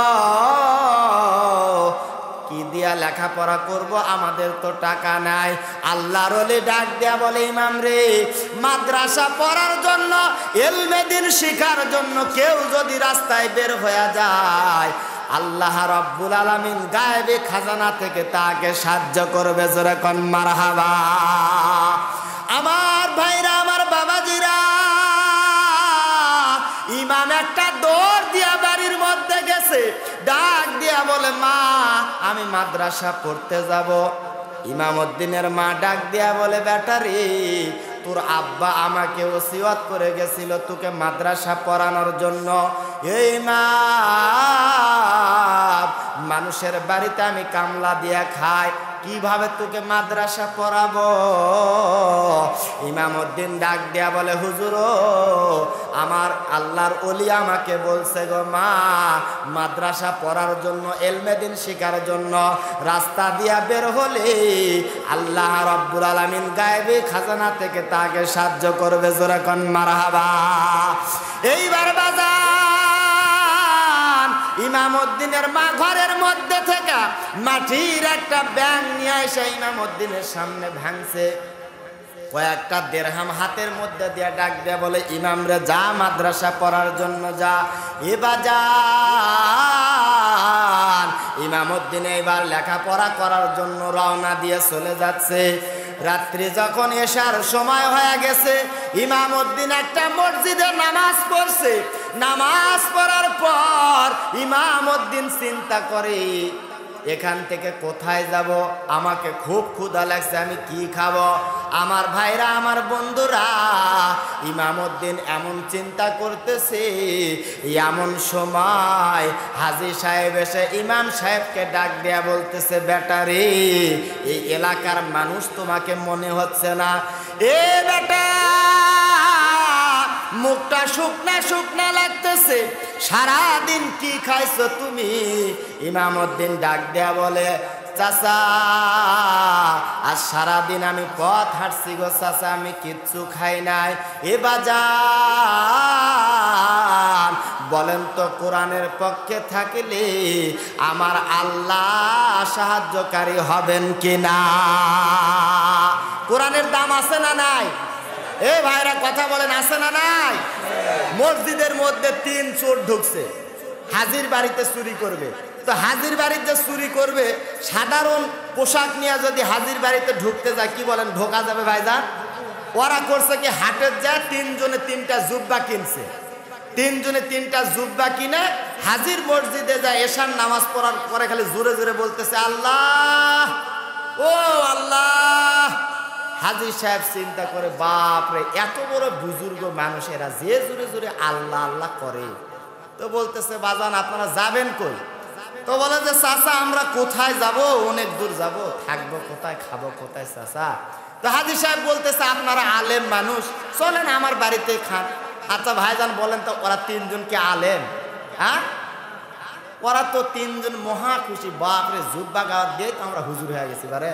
কি দিয়া লেখাপড়া করব, আমাদের তো টাকা নাই। আল্লাহর ওলি ডাক দেয়া বলে, ইমাম রে, মাদ্রাসা পড়ার জন্য, ইলমে দ্বীন শিখার জন্য কেউ যদি রাস্তায় বের হয়ে যায়, আল্লাহ রাব্বুল আলামিন গায়েবে খাজানা থেকে তাকে সাহায্য করবে। জোরে কোন মারহাবা। আমার ভাইরা, আমার বাবাজিরা, ইমাম একটা দৌড় দিয়া বাড়ির মধ্যে গেছে, ডাক দিয়া বলে, মা আমি মাদ্রাসা পড়তে যাব। ইমামউদ্দিনের মা ডাক দিয়া বলে, বেটারে তোর আব্বা আমাকে ওসিয়ত করে গেছিল তোকে মাদ্রাসা পড়ানোর জন্য। এই মা, মানুষের বাড়িতে আমি কামলা দিয়া খাই, কিভাবে তোকে মাদ্রাসা পড়াবো? ইমামউদ্দিন ডাক দিয়া বলে, হুজুর আমার আল্লাহর ওলি আমাকে বলছে গো মা, মাদ্রাসা পড়ার জন্য ইলমে দ্বীন শেখার জন্য রাস্তা দিয়া বের হলে আল্লাহ রাব্বুল আলামিন গায়েবী খাজানা থেকে তাকে সাহায্য করবে। জোরে কোন মারহাবা। এইবার বাজান ইমামউদ্দিনের মা ঘরের মধ্যে থেকে মাটির একটা ব্যাং নিয়ে এসে ইমামউদ্দিনের সামনে ভাঙছে। কয়েকটা দেড়হাম হাতের মধ্যে দিয়ে ডাক দিয়ে বলে, ইমাম রে যা মাদ্রাসা পড়ার জন্য যা। এ বাজান ইমামউদ্দিন এবার লেখাপড়া করার জন্য রওনা দিয়ে চলে যাচ্ছে। রাত্রি যখন এশার সময় হয়ে গেছে, ইমামউদ্দিন একটা মসজিদে নামাজ পড়ছে। নামাজ পড়ার পর ইমামউদ্দিন চিন্তা করে, এখান থেকে কোথায় যাব? আমাকে খুব ক্ষুধা লাগছে, আমি কি খাবো? আমার ভাইরা, আমার বন্ধুরা, ইমামউদ্দিন এমন চিন্তা করতেছে। এমন সময় হাজী সাহেব এসে ইমাম সাহেবকে ডাক দেয়া বলতেছে, বেটারে এই এলাকার মানুষ তোমাকে মনে হচ্ছে না? এ বেটা, মুখটা শুকনা শুকনা লাগতেছে, সারাদিন কি খাইছো তুমি? ইমামউদ্দিন ডাক দেয়া বলে, চাচা আজ সারাদিন আমি পথ হাঁটছি গো চাচা, আমি কিচ্ছু খাই নাই। এ বাজান বলেন তো, কোরআনের পক্ষে থাকলে আমার আল্লাহ সাহায্যকারী হবেন কিনা? কোরআনের দাম আছে না নাই? এ ভাইরা কথা বলেন, আছে না নাই? মসজিদের মধ্যে তিন চোর ঢুকছে, হাজির বাড়িতে চুরি করবে। তো হাজির বাড়িতে চুরি করবে, সাধারণ পোশাক নিয়ে যদি হাজির বাড়িতে ঢুকতে যায়, কি বলেন ঢোকা যাবে ভাইজান? ওরা করছে কি, হাটের যায় তিনজনে তিনটা জুব্বা কিনছে। তিনজনে তিনটা জুব্বা কিনে হাজির মসজিদে যায়। এশার নামাজ পড়ার পরে খালি জোরে জোরে বলতেছে, আল্লাহ ও আল্লাহ। হাজী সাহেব চিন্তা করে, বাপ রে, এত বড় বুজুর্গ মানুষেরা যে জোরে জোরে আল্লাহ আল্লাহ করে। তো বলতেছে, বাজান আপনারা যাবেন কই? তো বলে যে, চাচা আমরা কোথায় যাব? অনেক দূর যাব, থাকবো কোথায়, খাবো কোথায় চাচা? তো হাজী সাহেব বলতেছে, আপনারা আলেম মানুষ, চলেন আমার বাড়িতে খান। আচ্ছা ভাইজান বলেন তো, ওরা তিনজন কি আলেম? হ্যাঁ, ওরা তো তিনজন মহা খুশি, বাপ রে জুব্বা গাওয়াত দিয়ে তো আমরা হুজুর হয়ে গেছি বারে।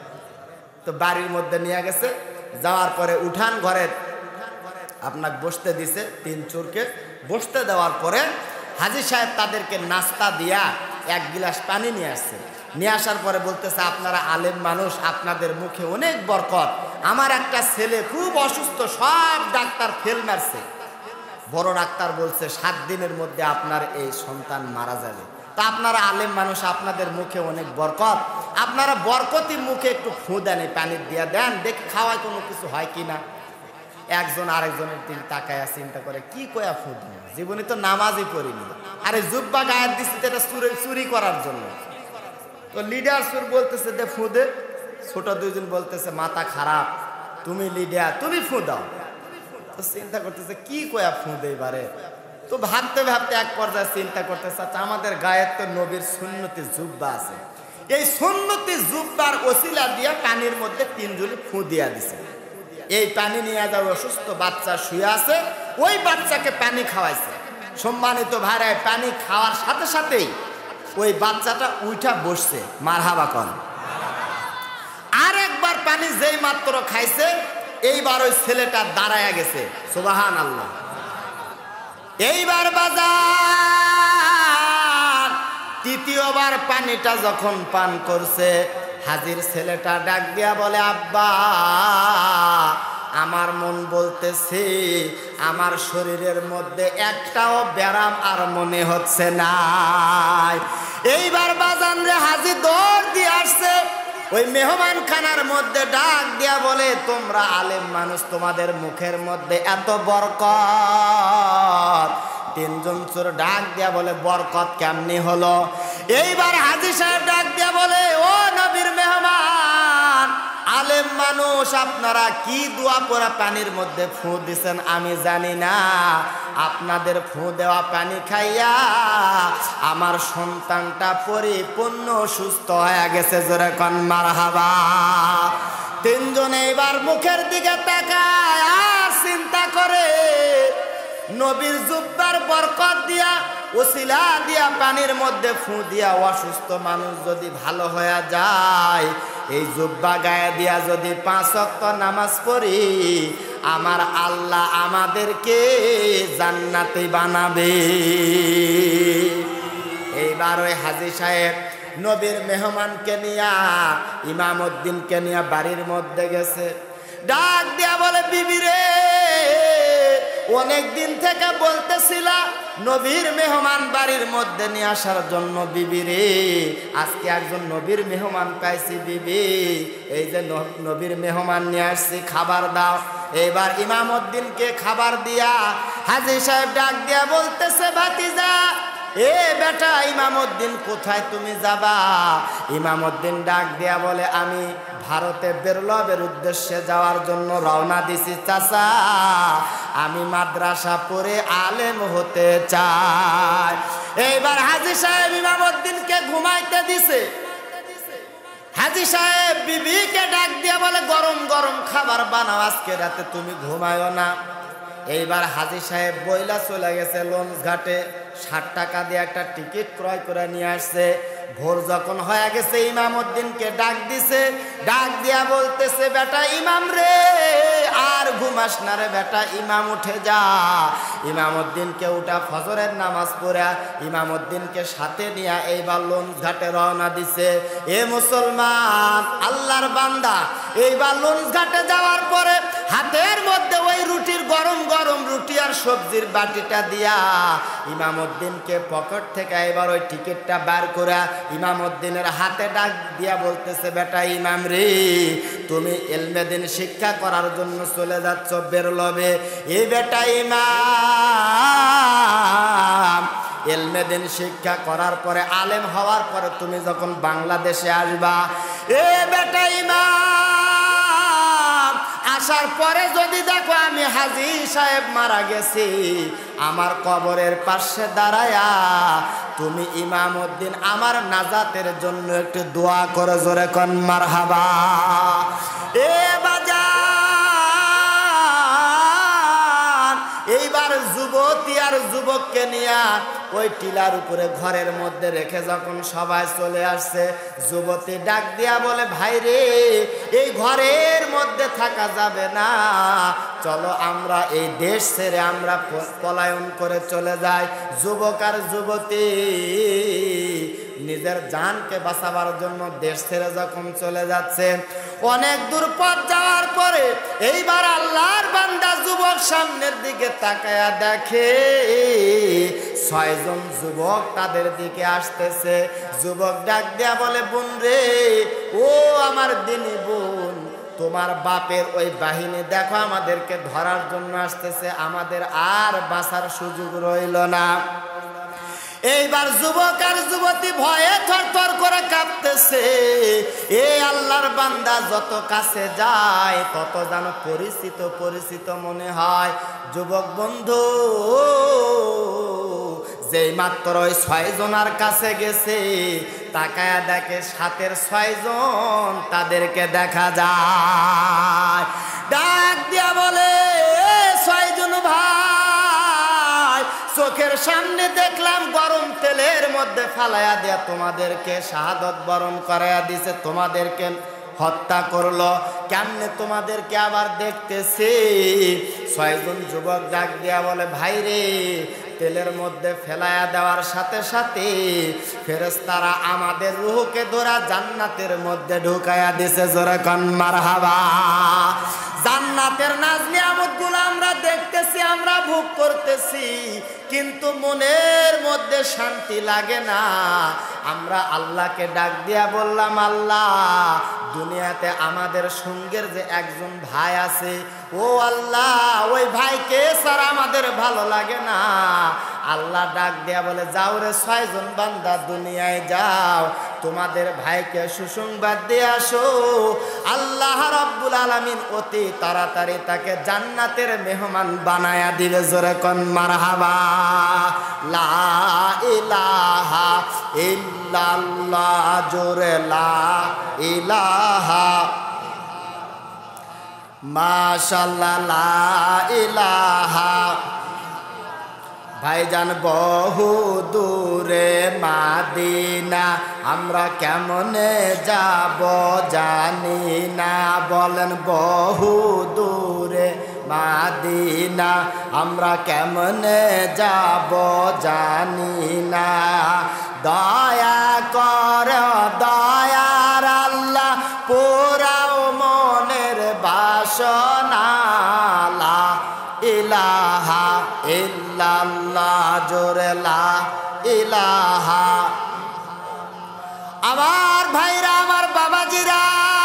তো বাড়ির মধ্যে নিয়ে গেছে, যাওয়ার পরে উঠান ঘরের আপনাকে বসতে দিছে। তিন চোরকে বসতে দেওয়ার পরে হাজী সাহেব তাদেরকে নাস্তা দিয়া এক গিলাস পানি নিয়ে আসছে। নিয়ে আসার পরে বলতেছে, আপনারা আলেম মানুষ, আপনাদের মুখে অনেক বরকত। আমার একটা ছেলে খুব অসুস্থ, সব ডাক্তার ফেল মারছে। বড় ডাক্তার বলছে সাত দিনের মধ্যে আপনার এই সন্তান মারা যাবে। তা আপনারা আলেম মানুষ, আপনাদের মুখে অনেক বরকত, আপনারা বরকতি মুখে একটু ফু দেন, পানি দিয়া দেন, দেখি খাওয়ায় কোনো কিছু হয় কিনা। একজন আরেকজনের দিন তাকায়া চিন্তা করে, কি কয়া ফু দেন, জীবনে তো নামাজই পড়িনি, আরে জুব্বা গায়ের দিচ্ছি এটা চুরি করার জন্য। তো লিডার সুর বলতেছে, দে ফু দে। ছোট দুইজন বলতেছে, মাথা খারাপ, তুমি লিডার, তুমি ফু দাও। তো চিন্তা করতেছে, কি কয়া ফু দে এবারে। তো ভাবতে ভাবতে এক পর্যায়ে চিন্তা করতেছে, আচ্ছা আমাদের গায়ের তো নবীর সুন্নতি জুব্বা আছে, এই সুন্নতি জুব্বার ওসিলা দিয়ে পানির মধ্যে তিনজনে ফু দিয়া দিছে। এই পানি নিয়ে যাও, অসুস্থ বাচ্চা শুয়ে আছে, ওই বাচ্চাকে পানি খাওয়াইছে। সম্মানিত ভাইরা, পানি খাওয়ার সাথে সাথেই ওই বাচ্চাটা উঠা বসছে, মারহাবা কন। আর একবার পানি যেই মাত্র খাইছে, এইবার ওই ছেলেটা দাঁড়ায়া গেছে, সুবহান আল্লাহ। এইবার বাজার তৃতীয়বার পানিটা যখন পান করছে, হাজির ছেলেটা ডাক দিয়া বলে, আব্বা আমার মন বলতেছে আমার শরীরের মধ্যে একটাও ব্যারাম আর মনে হচ্ছে না। এইবার বাজান রে হাজি দৌড় দিয়ে আসছে, ওই মেহমান খানার মধ্যে ডাক দিয়া বলে, তোমরা আলেম মানুষ, তোমাদের মুখের মধ্যে এত বরকত। তিনজন চোর ডাক দিয়া বলে, বরকত কেমনি হলো? এইবার হাজী সাহেব ডাক দিয়া বলে, ও নবীর মেহমান, আলেম মানুষ, আপনারা কি দোয়া পড়া পানির মধ্যে ফু দিছেন আমি জানি না, আপনাদের ফু দেওয়া পানি খাইয়া আমার সন্তানটা পরিপূর্ণ সুস্থ হয়ে গেছে। জোরে কোন মারহাবা। তিনজনে এবার মুখের দিকে তাকায় আর চিন্তা করে নবীর জুব্বার বরকত দিয়া ওসিলা দিয়া পানির মধ্যে ফু দিয়া অসুস্থ মানুষ যদি ভালো হয়ে যায়, এই জুব্বা গায়ে দিয়া যদি পাঁচ ওয়াক্ত নামাজ পড়ি, আমার আল্লাহ আমাদেরকে জান্নাতি বানাবে। এইবার ওই হাজী সাহেব নবীর মেহমানকে নিয়া ইমামউদ্দিনকে নিয়ে বাড়ির মধ্যে গেছে। ডাক দিয়া বলে, বিবি রে, অনেক দিন থেকে বলতেছিলা নবীর মেহমান বাড়ির মধ্যে নিয়ে আসার জন্য। বিবি রে, আজকে একজন নবীর মেহমান পাইছি বিবি, এই যে নবীর মেহমান নিয়ে আসছি, খাবার দাও। এবার ইমামউদ্দিনকে খাবার দিয়া হাজী সাহেব ডাক দিয়া বলতেছে, ভাতিজা, এ বেটা ইমামউদ্দিন কোথায় তুমি যাবা? ইমামউদ্দিন ডাক দিয়া বলে, আমি ভারতে বেরলবের উদ্দেশ্যে যাওয়ার জন্য রওনা দিছি চাচা, আমি মাদ্রাসা পড়ে আলেম হতে চাই। এইবার হাজী সাহেব ইমামউদ্দিনকে ঘুমাইতে দিছে। হাজী সাহেব বিবিকে ডাক দিয়া বলে, গরম গরম খাবার বানাও, আজকে রাতে তুমি ঘুমায়ও না। এইবার হাজী সাহেব বইলা চলে গেছে লঞ্চ ঘাটে, ষাট টাকা দিয়ে একটা টিকিট ক্রয় করে নিয়ে আসছে। ভোর যখন হয়ে গেছে ইমামউদ্দিনকে ডাক দিছে, ডাক দিয়া বলতেছে, বেটা ইমাম রে, আর ঘুমাস না রে বেটা, ইমাম উঠে যা। ইমামউদ্দিনকে উঠা ফজরের নামাজ পড়া ইমামউদ্দিনকে সাথে নিয়ে এইবার লঞ্চ ঘাটে রওনা দিছে। এ মুসলমান, আল্লাহর বান্দা, এইবার লঞ্চ ঘাটে যাওয়ার পরে হাতের মধ্যে ওই রুটির গরম গরম রুটি আর সবজির বাটিটা দিয়া ইমামউদ্দিনকে পকেট থেকে এবার ওই টিকিটটা বার করে ইমামউদ্দিনের হাতে ডাক দিয়া বলতেছে, বেটা ইমাম রে, তুমি ইলমে দ্বীন শিক্ষা করার জন্য চলে যাচ্ছ বেরলবে। এই বেটা ইমাম, ইলমে দ্বীন শিক্ষা করার পরে আলেম হওয়ার পরে তুমি যখন বাংলাদেশে আসবা, এ বেটা ইমাম, আসার পরে যদি দেখো আমি হাজী সাহেব মারা গেছি, আমার কবরের পাশে দাঁড়ায়া তুমি ইমামউদ্দিন আমার নাজাতের জন্য একটু দোয়া করে। জোরে কোন মারহাবা। এ বাজার, এইবার যুবতী আর যুবককে নিয়ে ওই টিলার উপরে ঘরের মধ্যে রেখে যখন সবাই চলে আসছে, যুবতী ডাক দিয়া বলে, ভাই রে, এই ঘরের মধ্যে থাকা যাবে না, চলো আমরা এই দেশ ছেড়ে আমরা পলায়ন করে চলে যাই। যুবক আর যুবতী নিজের জানকে বাঁচাবার জন্য দেশ ছেড়ে যখন চলে যাচ্ছে, অনেক দূর পথ যাওয়ার পরে এইবার আল্লাহর বান্দা যুবক সামনের দিকে তাকায়া দেখে ছয়জন যুবক তাদের দিকে আসতেছে। যুবক ডাক দেয়া বলে, বোন রে, ও আমার দিনী বোন, তোমার বাপের ওই বাহিনী দেখো আমাদেরকে ধরার জন্য আসতেছে, আমাদের আর বাঁচার সুযোগ রইল না। এইবার যুবক আর যুবতী ভয়ে থরথর করে কাঁপতেছে। এই আল্লাহর বান্দা যত কাছে যায় তত যেন পরিচিত পরিচিত মনে হয়। যুবক বন্ধু যেই মাত্র ওই ছয় জনের কাছে গেছে, তাকায়া দেখে সাতের ছয় জন তাদেরকে দেখা যায়। ডাক দিয়া বলে, ছয় জন ভাই, চোখের সামনে দেখলাম গরম তেলের মধ্যে ফালাইয়া দেয়া তোমাদেরকে শাহাদত বরণ করাইয়া দিছে, তোমাদেরকে হত্যা করলো, কেমনে তোমাদেরকে আবার দেখতেছি। ছয়জন যুবক ডাক দিয়া বলে, ভাই রে, তেলের মধ্যে ফেলাইয়া দেওয়ার সাথে সাথে ফেরেশতারা আমাদের রূহকে ধরা জান্নাতের মধ্যে ঢুকাইয়া দিছে। জোরে কোন মারহাবা। জান্নাতের নাজ নিয়ামতগুলো আমরা দেখতেছি, আমরা ভোগ করতেছি, কিন্তু মনের মধ্যে শান্তি লাগে না। আমরা আল্লাহকে ডাক দিয়া বললাম, আল্লাহ, দুনিয়াতে আমাদের সঙ্গের যে একজন ভাই আছে, ও আল্লাহ, ওই ভাইকে ছাড়া আমাদের ভালো লাগে না। আল্লাহ ডাক দেয়া বলে, যাও রে ছয়জন বান্দা দুনিয়ায় যাও, তোমাদের ভাইকে সুসংবাদ দিয়ে আসো, আল্লাহ রাব্বুল আলামিন অতি তাড়াতাড়ি তাকে জান্নাতের মেহমান বানায়া দিবে। জোরে কোন মারহাবা। লা ইলাহা ইল্লাল্লাহ, জোরে লা ইলাহা মাশাআল্লাহ, লা ইলাহা। ভাইজান বহু দূরে মাদিনা, আমরা কেমনে যাব জানি না। বলেন বহু দূরে মাদিনা, আমরা কেমনে যাব জানি না। দয়া কর দয়ার আল্লাহ, পুরাও মনের বাসনা। লা ইলাহা ইল্লাল্লাহ, জোরে লা ইলাহা। আমার ভাইরা, আমার বাবাজিরা,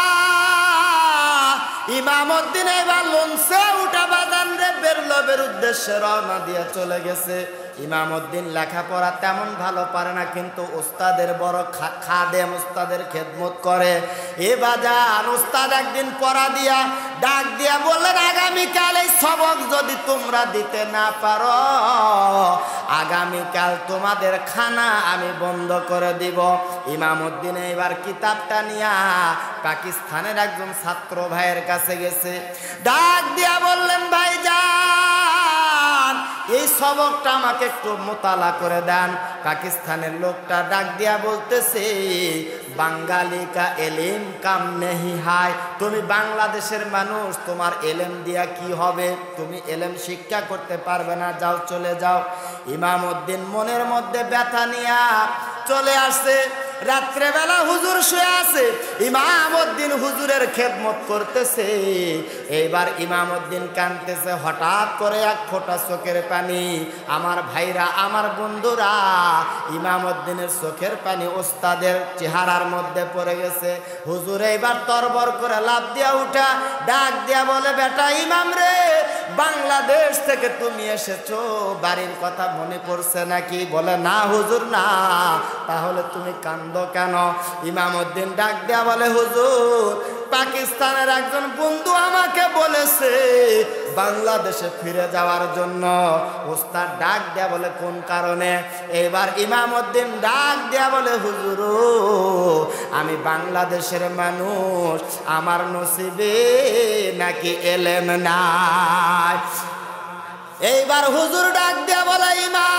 ইমামউদ্দিন এবার লঞ্চে উঠা বাজান রে বেরলবের উদ্দেশ্যে রওনা দিয়ে চলে গেছে। ইমামউদ্দিন লেখাপড়া তেমন ভালো পারে না, কিন্তু ওস্তাদের বড় খাদেম, ওস্তাদের খেদমত করে। এ বাজান ওস্তাদ একদিন পড়া দিয়া ডাক দিয়া বললেন, আগামীকাল এই সবক যদি তোমরা দিতে না পারো, আগামীকাল তোমাদের খানা আমি বন্ধ করে দিব। ইমামউদ্দিন এবার কিতাবটা নিয়া পাকিস্তানের একজন ছাত্র ভাইয়ের কাছে গেছে। ডাক দিয়া বললেন, ভাইজান এই সবকটা আমাকে একটু মোতালা করে দেন। পাকিস্তানের লোকটা ডাক দিয়া বলতেছে, বাঙালি কা এলেম কাম নেহি হায়। তুমি বাংলাদেশের মানুষ, তোমার এলেম দিয়া কি হবে? তুমি এলেম শিক্ষা করতে পারবে না, যাও চলে যাও। ইমামউদ্দিন মনের মধ্যে ব্যথা নিয়া চলে আসছে। রাত্রেবেলা হুজুর শুয়ে আছে, ইমামউদ্দিন হুজুরের খেদমত করতেছে। এইবার ইমামউদ্দিন কাঁদতেছে। হঠাৎ করে এক ফোঁটা চোখের পানি, আমার ভাইরা, আমার বন্ধুরা, ইমামউদ্দিনের চোখের পানি ওস্তাদের চেহারার মধ্যে পড়ে গেছে। হুজুর এইবার তরবর করে লাফ দিয়া উঠা ডাক দিয়া বলে, বেটা ইমাম রে, বাংলাদেশ থেকে তুমি এসেছো, বাড়ির কথা মনে পড়ছে নাকি? বলে, না হুজুর না। তাহলে তুমি কান্দো কেন? ইমামউদ্দিন ডাক দেয়া বলে, হুজুর পাকিস্তানের একজন বন্ধু আমাকে বলেছে বাংলাদেশে ফিরে যাওয়ার জন্য। ওস্তাদ ডাক দেয়া বলে, কোন কারণে? এবার ইমামউদ্দিন ডাক দেয়া বলে, হুজুর আমি বাংলাদেশের মানুষ, আমার নসিবে নাকি এলেম নাই। এইবার হুজুর ডাক দেয়া বলে,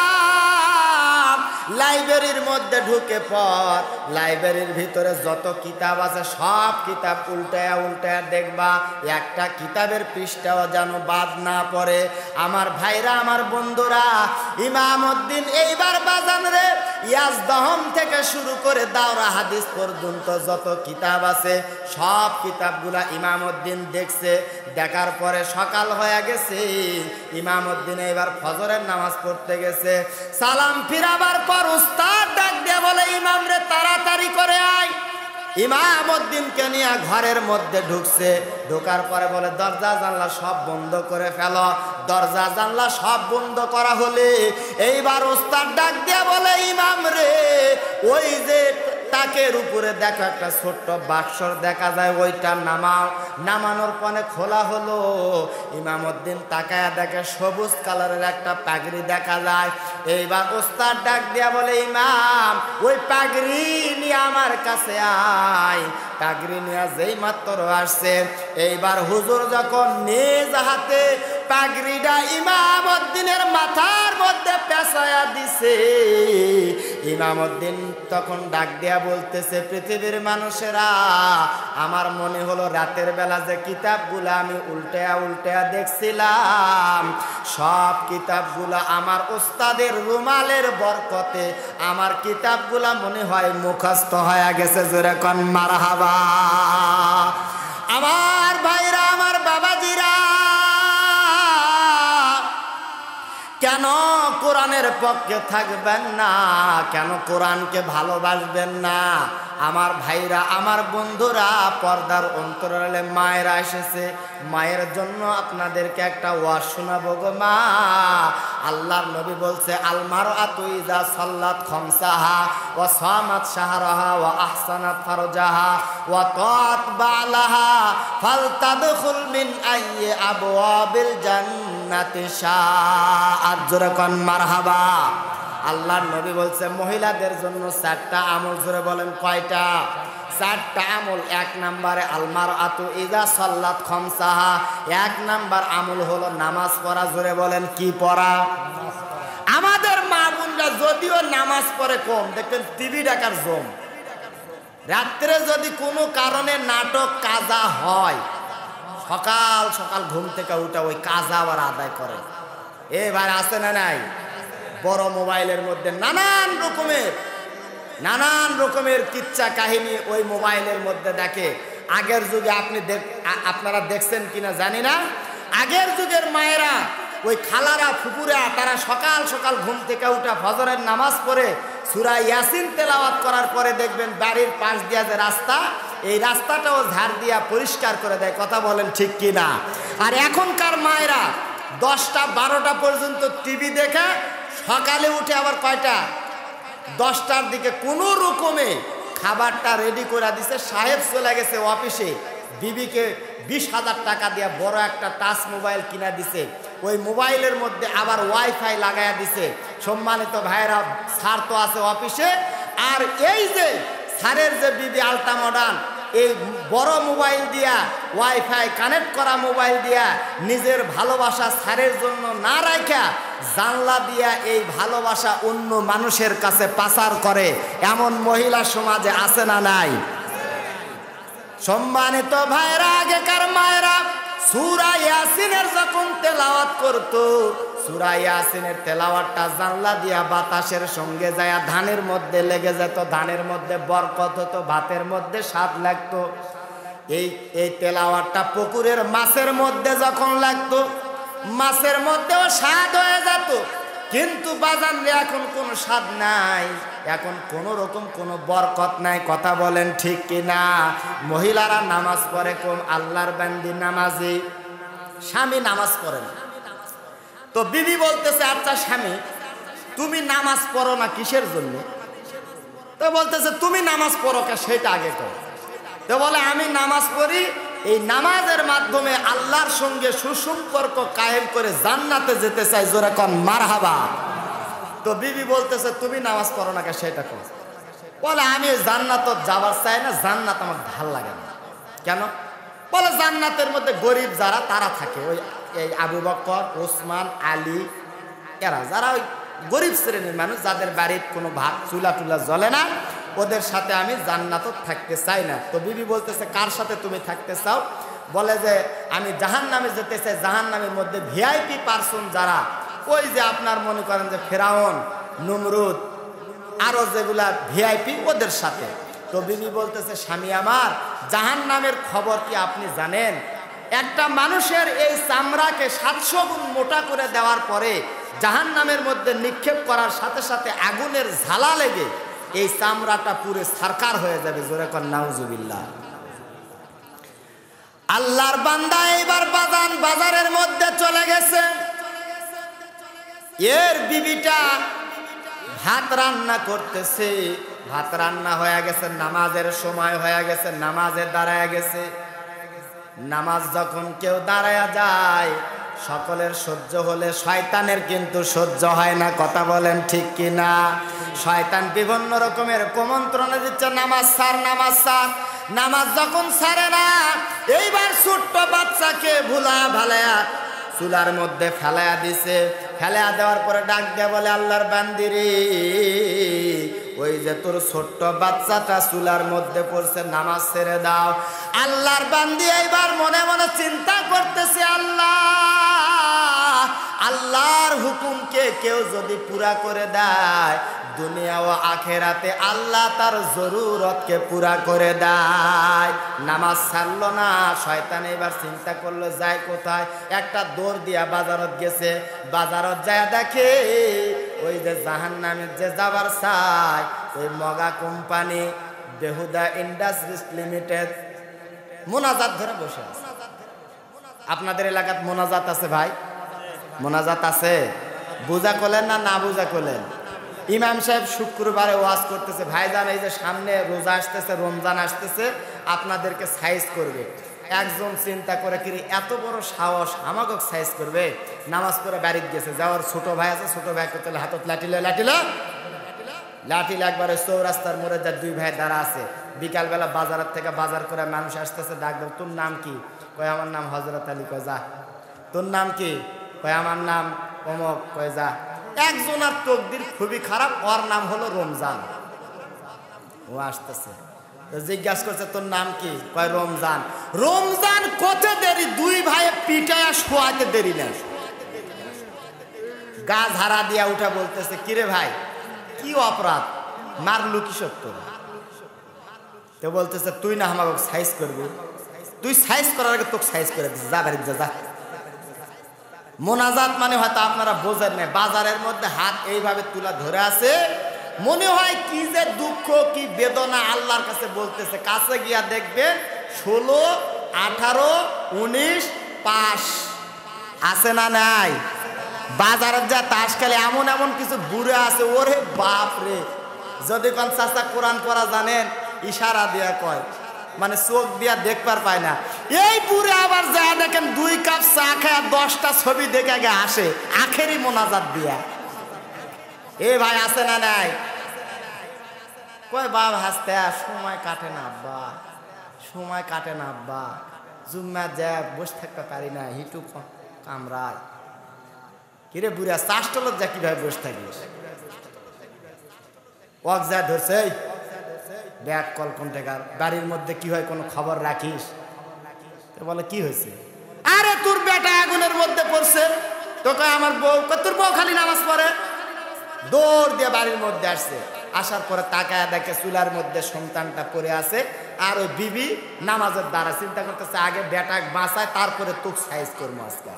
ইমাম লাইব্রেরির মধ্যে ঢুকে পড়। লাইব্রেরির ভিতরে যত কিতাব আছে সব কিতাব উল্টায়া উল্টায়া দেখবা, একটা কিতাবের পৃষ্ঠাও যেন বাদ না পড়ে। আমার ভাইরা, আমার বন্ধুরা, ইমামউদ্দিন এইবার বাজান রে ইয়াজদহম থেকে শুরু করে দাওরা হাদিস পর্যন্ত যত কিতাব আছে সব কিতাবগুলা ইমামউদ্দিন দেখছে। দেখার পরে সকাল হয়ে গেছে। ইমামউদ্দিন এবার ফজরের নামাজ পড়তে গেছে। সালাম ফিরাবার পর উস্তাদ ডাক দিয়ে বলে, ইমাম রে তাড়াতাড়ি করে আয়। ইমামউদ্দিনকে নিয়ে ঘরের মধ্যে ঢুকছে। ঢোকার পরে বলে, দরজা জানলা সব বন্ধ করে ফেলো। দরজা জানলা সব বন্ধ করা হলে এইবার উস্তাদ ডাক দিয়ে বলে, ইমাম রে, ওই যে তাকের উপরে দেখো একটা ছোট্ট বাক্সর দেখা যায়, ওইটা নামাও। নামানোর পরে খোলা হলো। ইমামউদ্দিন তাকায়া দেখে সবুজ কালারের একটা পাগড়ি দেখা যায়। এইবার ওস্তাদ ডাক দিয়া বলে, ইমাম ওই পাগড়ি নিয়ে আমার কাছে আয়। পাগড়ি নিয়ে যেই মাত্র আসছে, এইবার হুজুর যখন নিজ হাতে পাগড়িটা ইমামউদ্দিনের মাথার মধ্যে পেঁচায়া দিছে, ইমামউদ্দিন তখন ডাক দিয়া বলতেছে, পৃথিবীর মানুষেরা, আমার মনে হলো রাতের বেলা যে কিতাবগুলা আমি উল্টায়া উল্টায়া দেখছিলাম, সব কিতাবগুলা আমার ওস্তাদের রুমালের বরকতে আমার কিতাবগুলা মনে হয় মুখস্থ হয়ে গেছে। জোরে কোন মারহাবা। আমার ভাইরা, আমার বাবাজিরা, কেন কোরআনের পক্ষে থাকবেন না? কেন কোরআনকে ভালোবাসবেন না? আমার ভাইরা, আমার বন্ধুরা, পর্দার অন্তরালে মায়েরা এসেছে, মায়ের জন্য আপনাদেরকে একটা ওয়াজ শোনাবো গো মা। আল্লাহর নবী বলছে, আল মারআতু ইযা সাল্লাত খামসাহা ওয়া সামাত শাহরাহা ওয়া আহসানাত ফারজাহা ওয়া তাআত বালাহা ফালতাদখুল মিন আইয়ি আবওয়াবিল জান্নাতি শাআত। জোরে কোন মারহাবা। আল্লাহর নবী বলছে মহিলাদের জন্য চারটা আমল। জোরে বলেন কয়টা? চারটা আমল। এক নম্বরে আল মারআতু ইযা সাল্লাত খামসাহা, এক নাম্বার আমল হলো নামাজ পড়া। জোরে বলেন কি পড়া? আমাদের মা বোনরা যদিও নামাজ পড়ে কম, দেখবেন টিভি দেখার জম। রাত্রে যদি কোনো কারণে নাটক কাজা হয়, সকাল সকাল ঘুম থেকে উঠে ওই কাজা আবার আদায় করে। এবার আছে না নাই? বড় মোবাইলের মধ্যে নানান রকমের নানান রকমের কিচ্ছা কাহিনী ওই মোবাইলের মধ্যে দেখে। আগের যুগে আপনি আপনারা দেখছেন কিনা জানি না, আগের যুগের মায়েরা, ওই খালারা, ফুপুরা, তারা সকাল সকাল ঘুম থেকে উঠা ফজরের নামাজ পড়ে সূরা ইয়াসিন তেলাওয়াত করার পরে দেখবেন বাড়ির পাশ দিয়া যে রাস্তা, এই রাস্তাটাও ঝাড় দিয়া পরিষ্কার করে দেয়। কথা বলেন ঠিক কিনা? আর এখনকার মায়েরা দশটা বারোটা পর্যন্ত টিভি দেখে, সকালে উঠে আবার কয়টা? দশটার দিকে কোনো রকমে খাবারটা রেডি করে দিছে। সাহেব চলে গেছে অফিসে, বিবিকে বিশ হাজার টাকা দিয়ে বড় একটা টাচ মোবাইল কিনা দিছে। ওই মোবাইলের মধ্যে আবার ওয়াইফাই লাগাইয়া দিছে। সম্মানিত ভাইরা, স্যার তো আছে অফিসে, আর এই যে স্যারের যে বিবি আলটা মডার্ন, এই বড় মোবাইল দিয়া, ওয়াইফাই কানেক্ট করা মোবাইল দিয়া নিজের ভালোবাসা স্যারের জন্য না রাখা জানলা দিয়া এই ভালোবাসা অন্য মানুষের কাছে পাচার করে। এমন মহিলা সমাজে আছে না নাই? সম্মানিত ভাইরা, আগেকার মায়েরা সূরা ইয়াসিনের যখন তেলাওয়াত করতো, সূরা ইয়াসিনের তেলাওয়াতটা জানলা দিয়া বাতাসের সঙ্গে যায় ধানের মধ্যে লেগে যেত। ধানের মধ্যে বরকত হতো, ভাতের মধ্যে স্বাদ লাগতো। এই এই তেলাওয়াতটা পুকুরের মাছের মধ্যে যখন লাগতো, মাছের মধ্যেও স্বাদ হয়ে যেত। কিন্তু বাজান রে, এখন কোনো স্বাদ নাই, এখন কোনো রকম কোনো বরকত নাই। কথা বলেন ঠিক কিনা? মহিলারা নামাজ পড়ে কম, আল্লাহর বান্দি নামাজি, স্বামী নামাজ পড়ে না। তো বিবি বলতেছে, আচ্ছা স্বামী, তুমি নামাজ পড়ো না কিসের জন্য? তো বলতেছে, তুমি নামাজ পড়ো কে সেটা আগে কর। তো বলে, আমি নামাজ পড়ি, এই নামাজের মাধ্যমে আল্লাহর সঙ্গে সুসম্পর্ক কায়েম করে জান্নাতে যেতে চাই। জোরে কোন মারহাবা। তো বিবি বলতেছে, তুমি নামাজ পড়ো না কে সেটা কর। বলে, আমি জান্নাত যাবার চাই না, জান্নাত আমার ভাল লাগে না। কেন? বলে, জান্নাতের মধ্যে গরিব যারা তারা থাকে, ওই এই আবু বকর, ওসমান, আলী, এরা যারা ওই গরিব শ্রেণীর মানুষ, যাদের বাড়ির কোনো ভাত চুলা টুলা জ্বলে না, ওদের সাথে আমি জান্নাতও থাকতে চাই না। তো বিবি বলতেছে, কার সাথে তুমি থাকতে চাও? বলে যে, আমি জাহান্নামে যেতে চাই। জাহান্নামের মধ্যে ভিআইপি পার্সন যারা, ওই যে আপনার মনে করেন যে ফেরাউন, নমরুদ, আরো যেগুলা ভিআইপি, ওদের সাথে। তো বিবি বলতেছে, স্বামী আমার, জাহান্নামের খবর কি আপনি জানেন? একটা মানুষের এই চামড়াকে সাতশো গুণ মোটা করে দেওয়ার পরে জাহান্নামের মধ্যে নিক্ষেপ করার সাথে সাথে আগুনের ঝালা লেগে এই চামড়াটা পুরো সারকার হয়ে যাবে। জোরে কর নাউজুবিল্লাহ। আল্লাহর বান্দা এইবার বাজান বাজারের মধ্যে চলে গেছে। এর বিবিটা ভাত রান্না করতেছে, ভাত রান্না হয়ে গেছে, নামাজের সময় হয়ে গেছে, নামাজে দাঁড়ায় গেছে। নামাজ যখন কেউ দাঁড়ায়া যায়, সকলের সহ্য হলে শয়তানের কিন্তু সহ্য হয় না। কথা বলেন ঠিক কিনা? শয়তান বিভিন্ন রকমের কুমন্ত্রণা দিচ্ছে, নামাজ সার, নামাজ সার। নামাজ যখন সারে না, এইবার ছোট্ট বাচ্চাকে ভুলা ভালায়া চুলার মধ্যে ফেলায়া দিছে। ফেলায়া দেওয়ার পরে ডাক দেয়া বলে, আল্লাহর বান্দিরে, ওই যে তোর ছোট্ট বাচ্চাটা চুলার মধ্যে পড়ছে, নামাজ ছেড়ে দাও। আল্লাহর বান্দি এইবার মনে মনে চিন্তা করতেছে, আল্লাহ, আল্লাহর হুকুমকে কেউ যদি পুরা করে দেয়, দুনিয়া ও আখেরাতে আল্লাহ তার জরুরতকে পুরা করে দেয়। নামাজ ছাড়লো না। শয়তান এবার চিন্তা করলো, যায় কোথায়? একটা দৌড় দিয়া বাজারত গেছে। বাজারত যায় দেখে ওই যে জাহান্নামের যে যাবার চাই ওই মগা কোম্পানি বেহুদা ইন্ডাস্ট্রিজ লিমিটেড মোনাজাত ধরে বসে আছে। আপনাদের এলাকাত মোনাজাত আছে ভাই? মোনাজাত আছে? বুঝা করলেন না না বুঝা করলেন? ইমাম সাহেব শুক্রবারে ওয়াজ করতেছে, ভাইজান এই যে সামনে রোজা আসতেছে, রমজান আসতেছে, আপনাদেরকে সাইজ করবে। একজন চিন্তা করে কি এত বড় সাহস আমাকে সাইজ করবে? নামাজ পড়ে বাড়িতে গেছে, যাওয়ার ছোট ভাই আছে, ছোট ভাইকে তাহলে হাতত লাঠিলে লাঠিল লাঠিল একবারে চৌরাস্তার মোড়ে যার দুই ভাই দাঁড়া আছে। বিকালবেলা বাজারের থেকে বাজার করে মানুষ আসতেছে, ডাক দাও তোর নাম কি? কয় আমার নাম হজরত আলী। কয় যা। তোর নাম কি? কয় আমার নাম অমক। কয় যা। একজনের তকদির খুবই খারাপ, ওর নাম হলো রমজান। ও আসতেছে, জিজ্ঞাসা করছে তোর নাম কি? কয় রমজান। রমজান কত দেরি, দুই ভাই পিটায় শোয়াতে দেরি না, গা ঝাড়া দিয়া উঠা বলতেছে কিরে ভাই কি অপরাধ, মারলু কি সত্য? তো বলতেছে তুই না আমাকে সাইজ করবি, তুই সাইজ করার আগে তোকে সাইজ করে দিস, যা বাড়ি যা। মোনাজাত মানে হয়তো আপনারা বোঝেন না, বাজারের মধ্যে হাত এইভাবে তুলা ধরে আছে, মনে হয় কি যে দুঃখ কি বেদনা আল্লাহর কাছে বলতেছে। কাছে গিয়া দেখবেন ষোলো আঠারো উনিশ পাশ আছে না নাই? বাজারের যা তাস খেলে এমন এমন কিছু বুড়ে আছে, ওরে বাপ রে, যদি কোন চাচা কোরআন পড়া জানেন ইশারা দিয়া কয়, মানে চোখ দিয়া দেখবার পায় না। এই বুড়ে আবার যা দেখেন দুই কাপ চা খায় দশটা ছবি দেখে আগে আসে আখেরি মোনাজাত দিয়া। এ ভাই আছে না নাই? কয় বাপ হাসতে সময় কাটে না আব্বা, সময় কাটে না আব্বা, জুম্মা যা বসে থাকতে পারি না, হিটু কামড়ায়। কিরে বুড়া চাষটলত যা কিভাবে বসে থাকিস? ওক যা ধরছে ব্যাগ কল কোনটাকার, বাড়ির মধ্যে কি হয় কোনো খবর রাখিস? বলে কি হয়েছে? আরে তোর বেটা আগুনের মধ্যে পড়ছে। তো কয় আমার বউ। তোর বউ খালি নামাজ পড়ে। দৌড় দিয়ে বাড়ির মধ্যে আসছে, আসার পরে তাকায় দেখে চুলার মধ্যে সন্তানটা পড়ে আছে, আর ওই বিবি নামাজের দ্বারা চিন্তা করতেছে আগে বেটা বাঁচায় তারপরে তোক সাইজ করবো আজকে।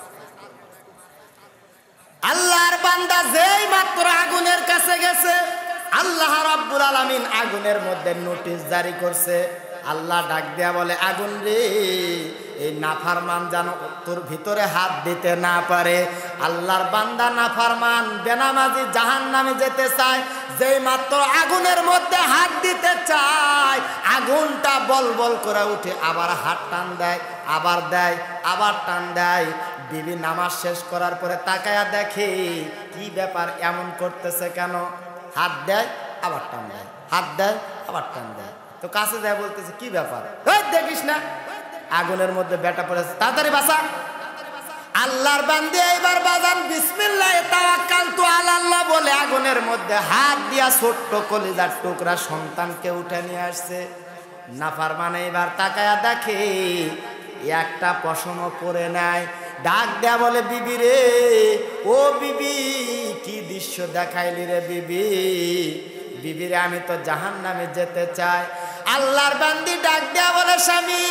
আল্লাহর বান্দা যেই মাত্র আগুনের কাছে গেছে, আল্লাহ রাব্বুল আলামিন আগুনের মধ্যে নোটিশ জারি করছে। আল্লাহ ডাক দেয়া বলে আগুন রে, এই নাফারমান যেন তোর ভিতরে হাত দিতে না পারে। আল্লাহর বান্দা নাফারমান বেনামাজি জাহান্নামে যেতে চায়, যেই মাত্র আগুনের মধ্যে হাত দিতে চায় আগুনটা বল বল করে উঠে, আবার হাত টান দেয়, আবার দেয়, আবার টান দেয়। বিবি নামাজ শেষ করার পরে তাকায়া দেখে কি ব্যাপার, এমন করতেছে কেন? হাত দেয় আবার টান দেয়, হাত দেয় আবার টান দেয়। তো কাছে যায় বলতেছে কি ব্যাপার? দেখিস না আগুনের মধ্যে বেটা পড়েছে, তাড়াতাড়ি বাঁচা। আল্লাহর বান্দা এবার বাজান বিসমিল্লাহ তাওয়াক্কালতু আলাল্লাহ বলে আগুনের মধ্যে হাত দিয়া ছোট্ট কলিজার টুকরা সন্তানকে উঠে নিয়ে আসছে। নাফরমান এবার তাকায়া দেখে একটা পশমও পরে নাই। ডাক দেয়া বলে বিবি রে, ও বিবি কি দৃশ্য দেখাইলি রে বিবি? বিবিরে আমি তো জাহান্নামে যেতে চাই। আল্লাহর বান্দি ডাক দেয়া বলে স্বামী,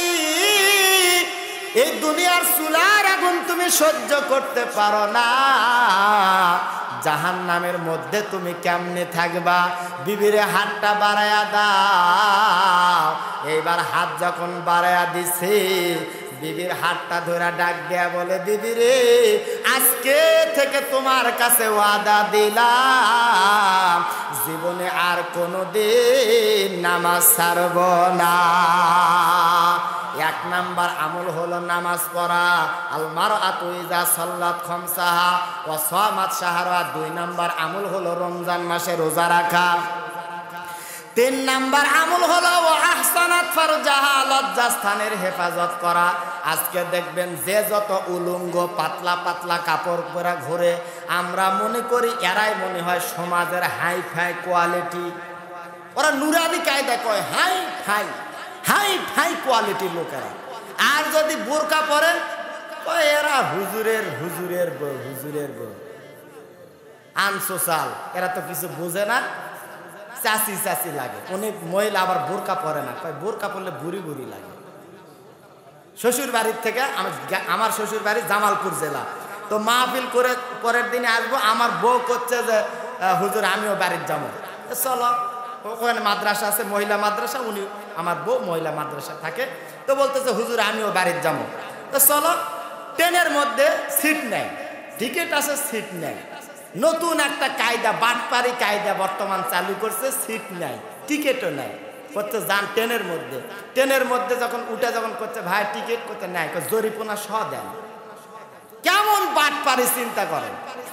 এই দুনিয়ার চুলার আগুন তুমি সহ্য করতে পারো না, জাহান্নামের মধ্যে তুমি কেমনে থাকবা? বিবিরে হাতটা বাড়ায়া দাও। এইবার হাত যখন বাড়ায়া দিছে, বিবির হাতটা ধরে ডাক দেয়া বলে বিবি রে, আজকে থেকে তোমার কাছে ওয়াদা দিলাম জীবনে আর কোনোদিন নামাজ ছাড়ব না। এক নাম্বার আমল হলো নামাজ পড়া, আল মারআতু ইযা সাল্লাত খামসাহা ওয়া সামাত শাহরা। দুই নাম্বার আমল হলো রমজান মাসে রোজা রাখা। তিন নাম্বার আমল হলো আহসানাত ফারজাহা, লজ্জাস্থানের হেফাজত করা। আজকে দেখবেন যে যত উলঙ্গ পাতলা পাতলা কাপড় পরা ঘুরে, আমরা মনে করি এরাই মনে হয় সমাজের হাই ফাই কোয়ালিটি। ওরা নুরানি কায়দা কয় হাই ফাই, হাই ফাই কোয়ালিটির লোকেরা। আর যদি বোরকা পরেন কয় এরা হুজুরের হুজুরের বউ, হুজুরের বউ আনসোসাল, এরা তো কিছু বোঝে না, চাচি চাচি লাগে। অনেক মহিলা আবার বোরকা পরে না, কয় বোরকা পরলে বুড়ি বুড়ি লাগে। শ্বশুর বাড়ির থেকে, আমার শ্বশুর বাড়ি জামালপুর জেলা, তো মাহফিল করে পরের দিনে আসবো, আমার বউ করছে যে হুজুর আমিও বাড়ির যাবো। চলো, ওখানে মাদ্রাসা আছে, মহিলা মাদ্রাসা, উনি আমার বউ মহিলা মাদ্রাসা থাকে। তো বলতেছে হুজুর আমিও বাড়ির যাবো। তো চলো, ট্রেনের মধ্যে সিট নেয়, টিকিট আছে সিট নেয়। নতুন একটা কায়দা, বাটপারি কায়দা বর্তমান চালু করছে, সিট নেয় টিকিটও নেয়। করতে যান ট্রেনের মধ্যে, ট্রেনের মধ্যে যখন উঠে যখন করছে ভাই টিকিট করতে নেয়, জরিপনা সহ দেন। কেমন বাটপারি চিন্তা করেন।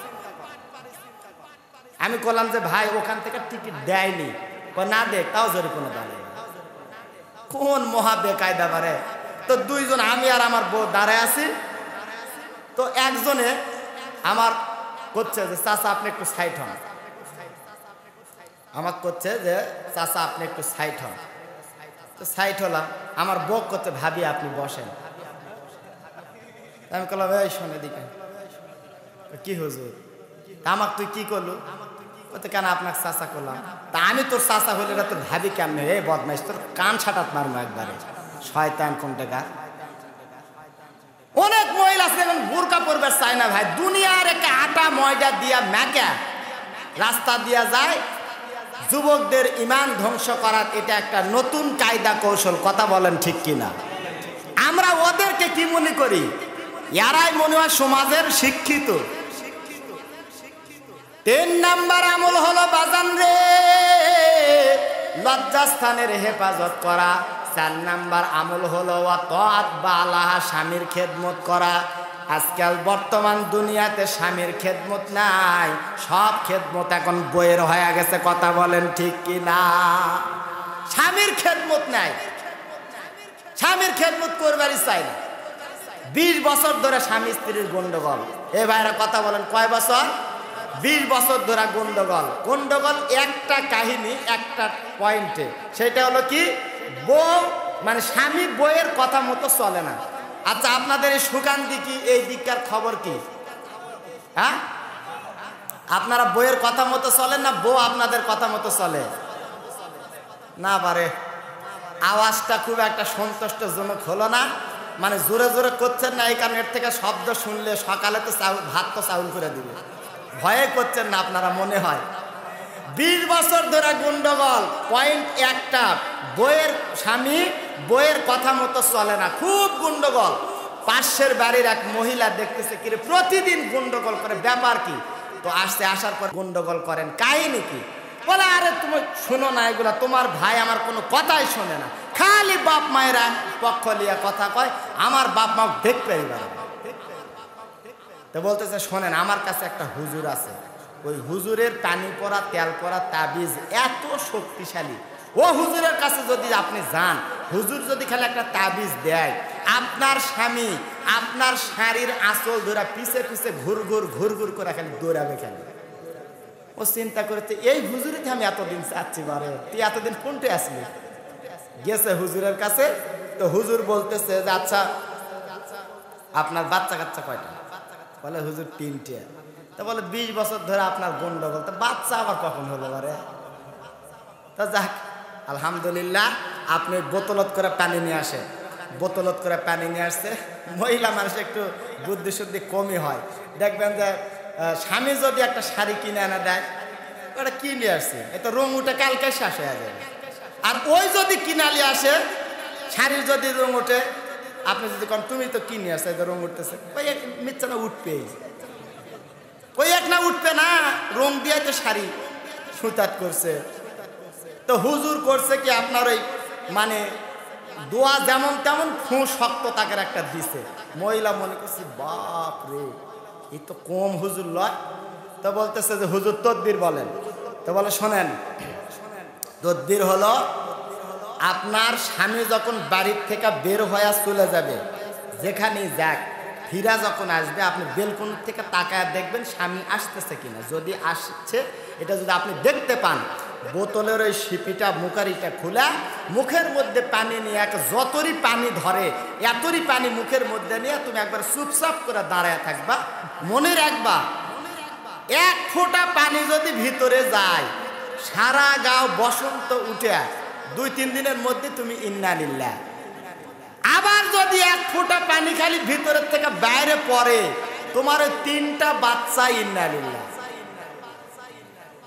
আমি বললাম যে ভাই ওখান থেকে টিকিট দেয়নি, না দে তাও জরিপনা দেয়। কোন মহা বেকায়দা বারে। তো দুইজন, আমি আর আমার বউ দাঁড়ায় আছি। তো একজনে আমার করছে যে চাচা আপনি একটু সাইড হন, আমার করছে যে চাচা আপনি একটু সাইড হন। তো সাইড হলাম। আমার বউ করতে ভাবি আপনি বসেন। আমি বললাম এই শোনে দিকে কি হুজুর, আমাক তুই কি করলু? বলতে কেন আপনাকে চাচা করলাম? তা আমি তোর চাচা হইলে তোর ভাবি কেমনে? এই বদমাইশ, তোর কান ছাটাত মারবো একবারে, শয়তান কোন টাকা। অনেক মহিলা আছে এখন বোরকা পরবে চায় না ভাই, দুনিয়ার একটা আটা ময়দা দিয়া ম্যাকা রাস্তা দিয়া যায়। যুবকদের ইমান ধ্বংস করার এটা একটা নতুন কায়দা কৌশল, কথা বলেন ঠিক কিনা? আমরা ওদেরকে কি মনে করি? এরাই মনে হয় সমাজের শিক্ষিত। তিন নাম্বার আমল হলো বাজান রে লজ্জাস্থানের হেফাজত করা। চার নাম্বার আমল হলো ওয়াতাআত বালাহ, স্বামীর খেদমত করা। আজকাল বর্তমান দুনিয়াতে স্বামীর খেদমত নাই, সব খেদমত এখন বইয়ের হয়ে গেছে, কথা বলেন ঠিক কিনা? স্বামীর খেদমত নাই, স্বামীর খেদমত করবারই চাই না। বিশ বছর ধরে স্বামী স্ত্রীর গন্ডগোল। এ ভাইরা কথা বলেন কয় বছর? বিশ বছর ধরে গন্ডগোল। গন্ডগোল একটা কাহিনী, একটা পয়েন্টে, সেটা হলো কি বউ মানে স্বামী বইয়ের কথা মতো চলে না। আচ্ছা আপনাদের এই সুকান্তি কি এই দিককার খবর কি? হ্যাঁ, আপনারা বইয়ের কথা মতো চলেন না বউ আপনাদের কথা মতো চলে? না পারে। আওয়াজটা খুব একটা সন্তুষ্টজনক হলো না, মানে জোরে জোরে করছেন না এই কারণে এর থেকে শব্দ শুনলে সকালে তো চাউল ভাত তো চাউল করে দিবে, ভয়ে করছেন না আপনারা মনে হয়। বিশ বছর ধরে গন্ডগোল, পয়েন্ট একটা, বইয়ের স্বামী বইয়ের কথা মতো চলে না, খুব গন্ডগোল। পাশের বাড়ির এক মহিলা দেখতেছে কি প্রতিদিন গন্ডগোল করে, ব্যাপার কি? তো আসতে আসার পর গন্ডগোল করেন, কাহিনী কি? বলে আরে তুমি শোনো না এগুলা, তোমার ভাই আমার কোনো কথাই শোনে না, খালি বাপ মায়েরা পক্ষ লিয়া কথা কয়, আমার বাপ মা দেখতে পারে। তো বলতেছে শোনেন আমার কাছে একটা হুজুর আছে, ওই হুজুরের পানি পড়া তেল পড়া তাবিজ এত শক্তিশালী, ও হুজুরের কাছে যদি আপনি যান, হুজুর যদি খালি একটা তাবিজ দেয়, আপনার স্বামী আপনার শাড়ির আঁচল ধরা পিছে পিছে ঘুর ঘুর ঘুর ঘুর করে খালি দৌড়াবে খালি। ও চিন্তা করেছে এই হুজুরিতে আমি এতদিন চাচ্ছি, বারে তুই এতদিন কোনটে আসলি? গেছে হুজুরের কাছে। তো হুজুর বলতেছে যে আচ্ছা আপনার বাচ্চা কাচ্চা কয়টা? বলে হুজুর তিনটে। তা বলে বিশ বছর ধরে আপনার গন্ডগোল, তা বাচ্চা আবার কখন হলো বারে? তা যাক আলহামদুলিল্লাহ, আপনি বোতলত করে পানি নিয়ে আসেন। বোতলত করে পানি নিয়ে আসছে। মহিলা মানুষ একটু বুদ্ধি শুদ্ধি কমই হয়, দেখবেন যে স্বামী যদি একটা শাড়ি কিনে এনে দেয়, ওটা কি নিয়ে আসছে, এটা রং উঠে কালকে শেষ হয়ে যাবে। আর ওই যদি কিনালি আসে শাড়ির যদি রং ওঠে, আপনি যদি কোন তুমি তো কিনে আসছে রং উঠতেছে, ওই মিথ্যা না উঠবেই, ওই এক না উঠবে না, রং দিয়ে তো শাড়ি সুতাত করছে। তো হুজুর করছে কি আপনার ওই মানে দোয়া যেমন তেমন ফু শক্ত তাকের একটা দিছে। মহিলা মনে করছে বাপ রে এই তো কম হুজুর লয়। তো বলতেছে যে হুজুর তদবির বলেন। তো বলে শোনেন, তদবির হলো আপনার স্বামী যখন বাড়ির থেকে বের হয়ে চলে যাবে, যেখানেই যাক ফিরা যখন আসবে, আপনি বেলকনি থেকে তাকায় দেখবেন স্বামী আসতেছে কিনা। যদি আসছে এটা যদি আপনি দেখতে পান, বোতলের ওই শিপিটা মুখারিটা খোলা, মুখের মধ্যে পানি নিয়ে এক যতই পানি ধরে এতই পানি মুখের মধ্যে নিয়ে তুমি একবার চুপচাপ করে দাঁড়ায় থাকবা। মনে রাখবা এক ফোঁটা পানি যদি ভিতরে যায়, সারা গাঁও বসন্ত উঠে দুই তিন দিনের মধ্যে তুমি ইন্না লিল্লাহ। আবার যদি এক ফোঁটা পানি খালি ভিতরের থেকে বাইরে পড়ে, তোমার ওই তিনটা বাচ্চা ইন্না লিল্লাহ।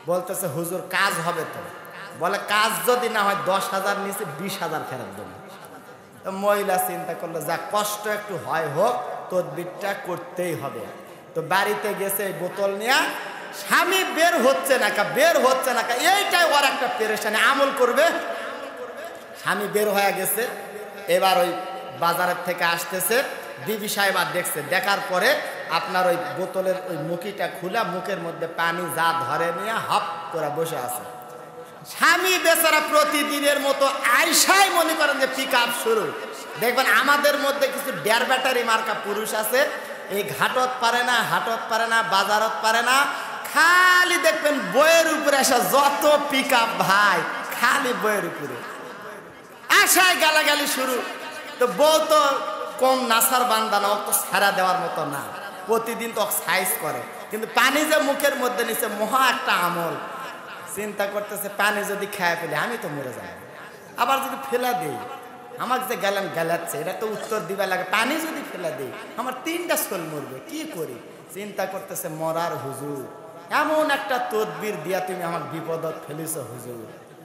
বলতেছে হুজুর কাজ হবে তো, বলে কাজ যদি না হয় দশ হাজার নিচে বিশ হাজার ফেরত দেবো। তো মহিলা চিন্তা করলো যা কষ্ট একটু হয় হোক, তদবিরটা করতেই হবে। তো বাড়িতে গেছে বোতল নিয়ে, স্বামী বের হচ্ছে না কা বের হচ্ছে না কা এইটাই ওর একটা পেরেশানি, আমল করবে। স্বামী বের হয়ে গেছে, এবার ওই বাজারের থেকে আসতেছে, বিবি সাহেবা দেখছে, দেখার পরে আপনার ওই বোতলের ওই মুখিটা খুলে মুখের মধ্যে পানি যা ধরে নিয়ে হাফ করে বসে আছে। স্বামী বেচারা প্রতিদিনের মতো আইসাই মনে করেন যে পিক আপ শুরু। দেখবেন আমাদের মধ্যে কিছু ডের ব্যাটারি মার্কা পুরুষ আছে, এই ঘাটত পারে না, হাটত পারে না, বাজারত পারে না, খালি দেখবেন বইয়ের উপরে আসা যত পিক আপ ভাই, খালি বইয়ের উপরে আশায় গালাগালি শুরু। তো বউ তো কম নাসার বান্দা না, ও তো সারা দেওয়ার মতো না, প্রতিদিন তো সাইজ করে। কিন্তু পানি যে মুখের মধ্যে নিচে মহা একটা আমল, চিন্তা করতেছে পানি যদি খেয়ে ফেলে আমি তো মরে যাব, আবার যদি ফেলা দিই আমাকে যে গেলাম গেলাচ্ছে, এটা তো উত্তর দিবা লাগে, পানি যদি ফেলা দিই আমার তিনটা শোল মরবে, কি করি? চিন্তা করতেছে মরার হুজুর, এমন একটা তদবির দিয়া তুমি আমার বিপদত ফেলিস হুজুর।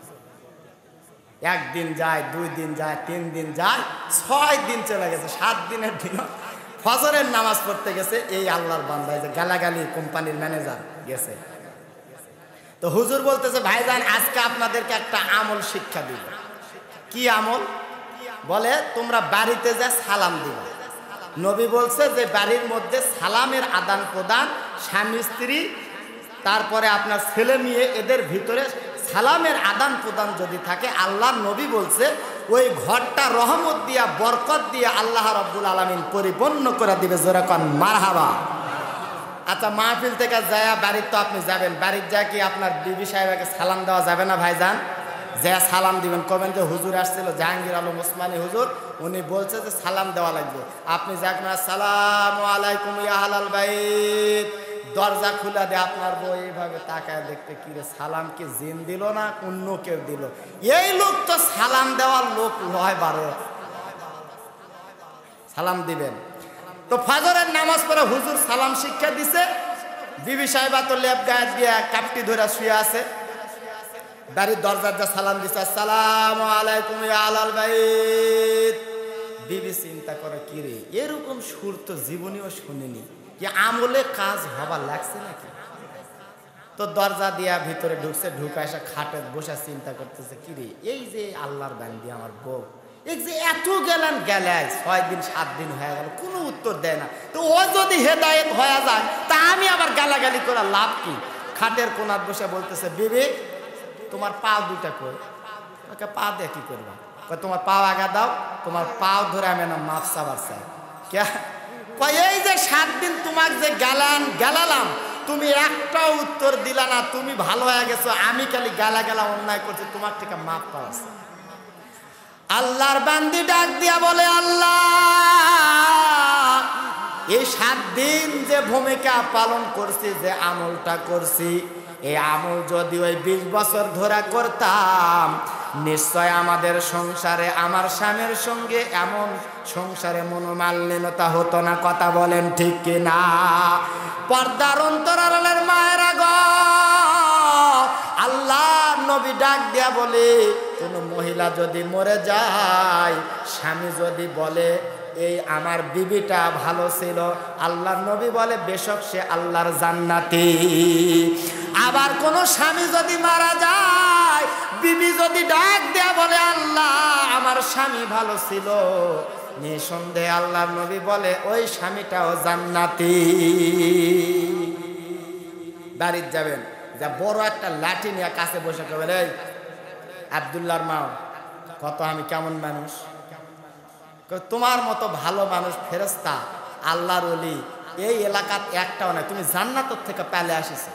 একদিন যায়, দুই দিন যায়, তিন দিন যায়, ছয় দিন চলে গেছে, সাত দিনের দিন ফজরের নামাজ পড়তে গেছে এই আল্লাহর বান্দা, যে গালাগালি কোম্পানির ম্যানেজার গেছে। তো হুজুর বলতেছে ভাইজান আজকে আপনাদেরকে একটা আমল শিক্ষা দিব। কি আমল? বলে তোমরা বাড়িতে যা সালাম দিবা। নবী বলছে যে বাড়ির মধ্যে সালামের আদান প্রদান, স্বামী স্ত্রী তারপরে আপনার ছেলে মেয়ে এদের ভিতরে সালামের আদান প্রদান যদি থাকে, আল্লাহ নবী বলছে ওই ঘরটা রহমত দিয়া বরকত দিয়ে আল্লাহ রাব্বুল আলামিন পরিপূর্ণ করে দিবে। জোরে কোন মারহাবা। আচ্ছা মাহফিল থেকে যায় বাড়ির তো আপনি যাবেন, বাড়ির যা কি আপনার বিবি সাহেবকে সালাম দেওয়া যাবে না ভাইজান? যা সালাম দিবেন, কবেন যে হুজুর আসছিল জাহাঙ্গীর আলম ওসমানী হুজুর, উনি বলছে যে সালাম দেওয়া লাগবে। আপনি যাবেন আসসালামু আলাইকুম ইয়া আহলাল বাইত, দরজা খুলে দিয়ে আপনার বউ এইভাবে তাকায় দেখতে, কি রে সালাম কি জিন দিল না অন্য কেউ দিল? এই লোক তো সালাম দেওয়ার লোক নয়, বারো সালাম দিবেন। তো ফজরের নামাজ পড়ে হুজুর সালাম শিক্ষা দিছে, বিবি সাহেবা তো লেপ গায়ে দিয়ে কাপটি ধরে শুয়ে আছে, বাড়ির দরজার যা সালাম দিছে আসসালামু আলাইকুম ইয়া আহলাল বাইত। বিবি চিন্তা করে কি রে এরকম সুর তো জীবনেও শুনিনি, কি আমলে কাজ হবার লাগছে নাকি? তো দরজা দিয়া ভিতরে ঢুকছে, ঢুকে এসে খাটে বসে চিন্তা করতেছে কি রে এই যে আল্লাহর বান্দি আমার বউ, এই যে এত গেলেন গেলে ছয় দিন সাত দিন হয়ে গেল কোনো উত্তর দেয় না। তো ও যদি হেদায়েত হয়ে যায় তা আমি আবার গালাগালি করার লাভ কি? খাটের কোনার বসে বলতেছে বিবি তোমার পা দুটা কই? ওকে পা দিয়ে কি করবা? তোমার পা আগা দাও, তোমার পাও ধরে আমি না মাফ চাবার চাই। কে এই যে সাত দিন তোমাকে যে গালান গালালাম তুমি একটাও উত্তর দিলা না, তুমি ভালো হয়ে গেছো, আমি খালি গালা গালা অন্যায় করছি, তোমার থেকে মাফ পাওয়া। আল্লাহর বান্দি ডাক দিয়া বলে আল্লাহ এই সাত দিন যে ভূমিকা পালন করছি, যে আমলটা করছি, এই আমল যদি ওই বিশ বছর ধরে করতাম নিশ্চয় আমাদের সংসারে আমার স্বামীর সঙ্গে এমন সংসারে মনোমালিন্যতা হতো না। কথা বলেন ঠিক কিনা? পর্দার অন্তরালের মায়েরা গো, আল্লাহ নবী ডাক দিয়া বলে কোন মহিলা যদি মরে যায়, স্বামী যদি বলে এই আমার বিবিটা ভালো ছিল, আল্লাহর নবী বলে বেশক সে আল্লাহর জান্নাতি। আবার কোন স্বামী যদি মারা যায়, বিবি যদি ডাক দেয়া বলে আল্লাহ আমার স্বামী ভালো ছিল, নিঃসন্দেহে আল্লাহর নবী বলে ওই স্বামীটাও জান্নাতি। বাড়িতে যাবেন, যা বড় একটা লাঠি নিয়ে কাছে বসে কেবল এই আব্দুল্লাহর মা কত আমি কেমন মানুষ, তোমার মতো ভালো মানুষ ফেরেশতা আল্লাহর ওলি এই এলাকাত একটাও নাই, তুমি জান্নাতের থেকে পেলে আসিস।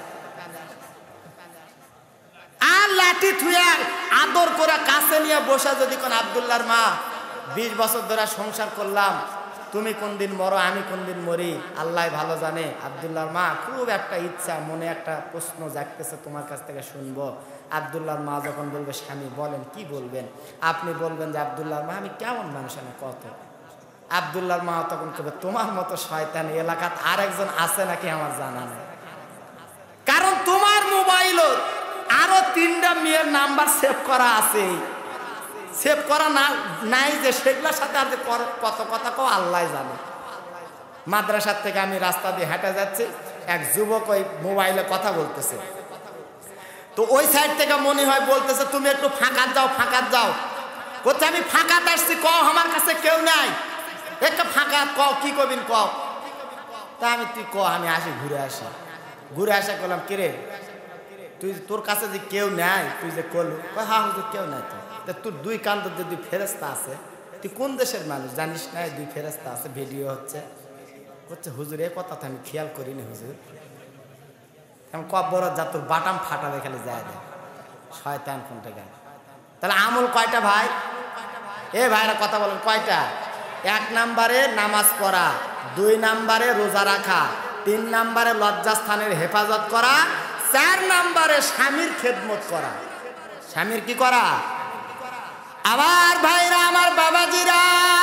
আর লাঠি থুয়ে আদর করে কাছে নিয়ে বসে যদি কোন আব্দুল্লাহর মা বিশ বছর ধরে সংসার করলাম, তুমি কোন দিন মরো আমি কোন দিন মরি আল্লাহ ভালো জানে। আব্দুল্লাহর মা খুব একটা ইচ্ছা, মনে একটা প্রশ্ন জাগতেছে তোমার কাছ থেকে শুনবো। আব্দুল্লাহর মা যখন বলবে স্বামী বলেন কি বলবেন, আপনি বলবেন যে আব্দুল্লাহর মা আমি কেমন মানুষ আমি কত। আব্দুল্লাহর মা তখন বলবে তোমার মতো শয়তান এলাকাত আরেকজন আছে নাকি আমার জানা নেই, কারণ তোমার মোবাইল আরো তিনটা মেয়ের নাম্বার সেভ করা আছে, সেভ করা না নাই যে সেগুলোর সাথে আর যে কত কথা কও আল্লাহ জানে। মাদ্রাসার থেকে আমি রাস্তা দিয়ে হেঁটে যাচ্ছি, এক যুবক ওই মোবাইলে কথা বলতেছে, তো ওই সাইড থেকে মনে হয় বলতেছে তুমি একটু ফাঁকা যাও, ফাঁকা যাও। বলছে আমি ফাঁকা আসছি, ক আমার কাছে কেউ নাই, একটা ফাঁকা ক কি কবিন ক। তা আমি তুই ক আমি আসি, ঘুরে আসি। ঘুরে আসা করলাম কিরে তুই তোর কাছে যে কেউ নাই, তুই যে করলু, হ্যাঁ হুজুর কেউ নাই। তো তোর দুই কান্ত যে দুই ফেরেস্তা আছে, তুই কোন দেশের মানুষ জানিস না? দুই ফেরেস্তা আছে, ভিডিও হচ্ছে। বলছে হুজুর এ কথা তো আমি খেয়াল করিনি হুজুর। আমি কব বড় যা তোর বাটাম ফাটাবে খালি যায় দেয় শয়তান কোনটা গায়। তাহলে আমল কয়টা ভাই? এ ভাইরা কথা বলেন কয়টা? এক নাম্বারে নামাজ পড়া, দুই নাম্বারে রোজা রাখা, তিন নাম্বারে লজ্জাস্থানের হেফাজত করা, চার নাম্বারে স্বামীর খেদমত করা। স্বামীর কি করা? আমার ভাইরা, আমার বাবাজিরা,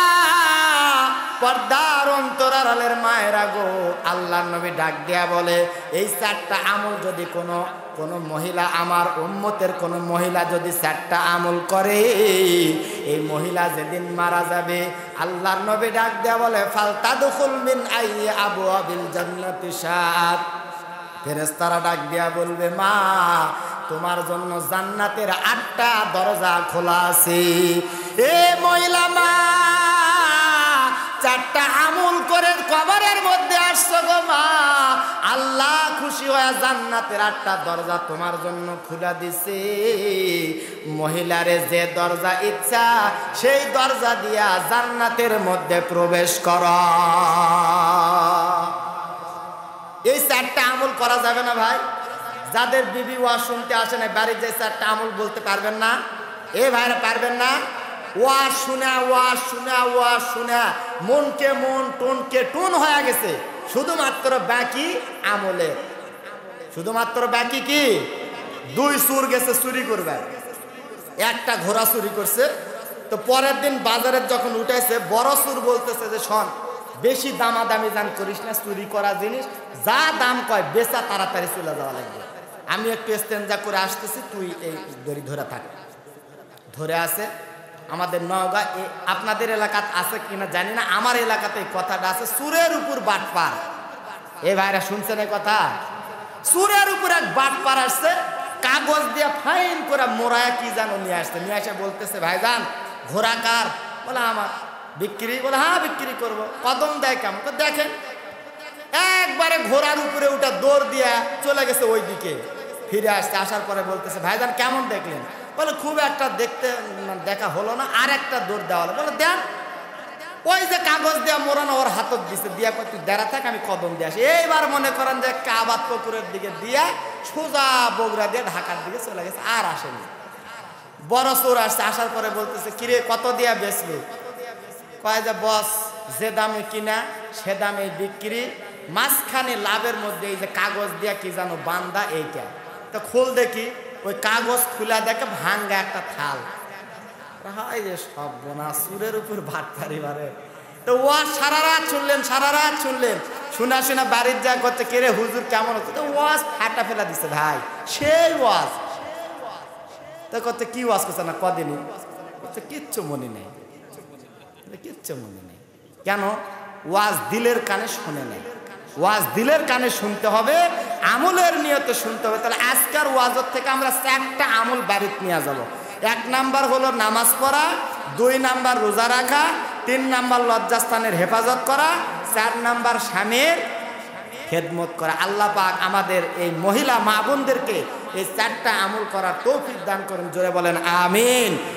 পর্দার অন্তরালের মায়েরা গো, আল্লাহর নবী ডাক দেয়া বলে এই চারটা আমল যদি কোনো কোনো মহিলা, আমার উম্মতের কোনো মহিলা যদি চারটা আমল করে, এই মহিলা যেদিন মারা যাবে আল্লাহর নবী ডাক দেয়া বলে ফালতাদখুল মিন আইয়ি আবওয়াবিল জান্নাতি শাআত। ফেরেশতারা ডাক দেয়া বলবে মা তোমার জন্য জান্নাতের আটটা দরজা খোলা আছে। এ মহিলা মা, চারটা আমল করে কবরের মধ্যে আসছো গো মা, আল্লাহ খুশি হয়ে জান্নাতের আটটা দরজা তোমার জন্য খুলে দিছে। মহিলারে যে দরজা ইচ্ছা সেই দরজা দিয়া জান্নাতের মধ্যে প্রবেশ করা। এই চারটা আমল করা যাবে না ভাই? যাদের বিবি ওয়াজ শুনতে আসে না, বাড়ির যে চারটা আমল বলতে পারবেন না? এ ভাইরা পারবেন না? ওয়াজ শুনা, ওয়াজ শুনা, ওয়াজ শুনা মনকে মন, টনকে টন হয়ে গেছে, শুধুমাত্র বাকি আমলে। শুধুমাত্র বাকি কি? দুই সুর গেছে চুরি করবে, একটা ঘোড়া চুরি করছে, তো পরের দিন বাজারে যখন উঠেছে বড় সুর বলতেছে যে শোন বেশি দামাদামি দাম করিস না, চুরি করা জিনিস যা দাম কয় বেচা, তাড়াতাড়ি চলে যাওয়া লাগবে। আমি একটু স্টেঞ্জা করে আসতেছি, তুই এই দড়ি ধরে থাক। ধরে আছে আমাদের নওগাঁ, আপনাদের এলাকাতে আছে কিনা জানি না, আমার এলাকাতে এই কথাটা আছে, সুরের উপর বাটপার। এ ভাইরা শুনছেন এই কথা? সুরের উপর এক বাটপার আসছে, কাগজ দিয়ে ফাইন করে মোড়ায়া কি জানো নিয়ে আসছে, নিয়ে আসে বলতেছে ভাইজান ঘোড়া কার? বলে আমার। বিক্রি? বলে হ্যাঁ বিক্রি করবো। কদম দেয় কেমন? দেখেন একবারে ঘোড়ার উপরে উঠে দৌড় দিয়া চলে গেছে ওই দিকে, ফিরে আসছে। আসার পরে বলতেছে ভাইজান কেমন দেখলেন? বলে খুব একটা দেখতে দেখা হলো না, আর একটা দৌড় দেওয়া হলো। বলে দেন। ওই যে কাগজ দেওয়া মোড়ানো ওর হাতত দিছে, দিয়া কয় তুই দেড়া থাক আমি কদম দিয়ে আসি। এইবার মনে করেন যে কাবাত পুকুরের দিকে দিয়া সোজা বগুড়া দিয়ে ঢাকার দিকে চলে গেছে, আর আসেনি। বড় চোর আসছে, আসার পরে বলতেছে কিরে কত দিয়া বেচলি? কয় যে বস যে দামে কিনা সে দামে বিক্রি, মাঝখানে লাভের মধ্যে এই যে কাগজ দিয়া কি জানো বান্দা, এইটা তো খোল দেখি। ওই কাগজ খুলা দেখে ভাঙ্গা একটা থাল। হয় যে সব বোনা সুরের উপর ভাত পারিবারে। তো ওয়াজ সারা রাত শুনলেন, সারা রাত শুনলেন, শোনা শোনা বাড়ির যা করছে কেরে হুজুর কেমন হচ্ছে, তো ওয়াজ ফাটা ফেলা দিচ্ছে ভাই, সেই ওয়াজ। তো করতে কি ওয়াজ করছে না কদিনই, করতে কিচ্ছু মনে নেই, কিচ্ছু মনে নেই। কেন? ওয়াজ দিলের কানে শুনে নেই। ওয়াজ দিলের কানে শুনতে হবে, আমলের নিয়তে শুনতে হবে। তাহলে আজকের ওয়াজের থেকে আমরা চারটা আমল বাড়িতে নিয়ে যাব। এক নাম্বার হলো নামাজ পড়া, দুই নাম্বার রোজা রাখা, তিন নাম্বার লজ্জাস্থানের হেফাজত করা, চার নাম্বার স্বামীর খেদমত করা। আল্লাহ পাক আমাদের এই মহিলা মা বোনদেরকে এই চারটা আমল করার তৌফিক দান করেন। জোরে বলেন আমিন।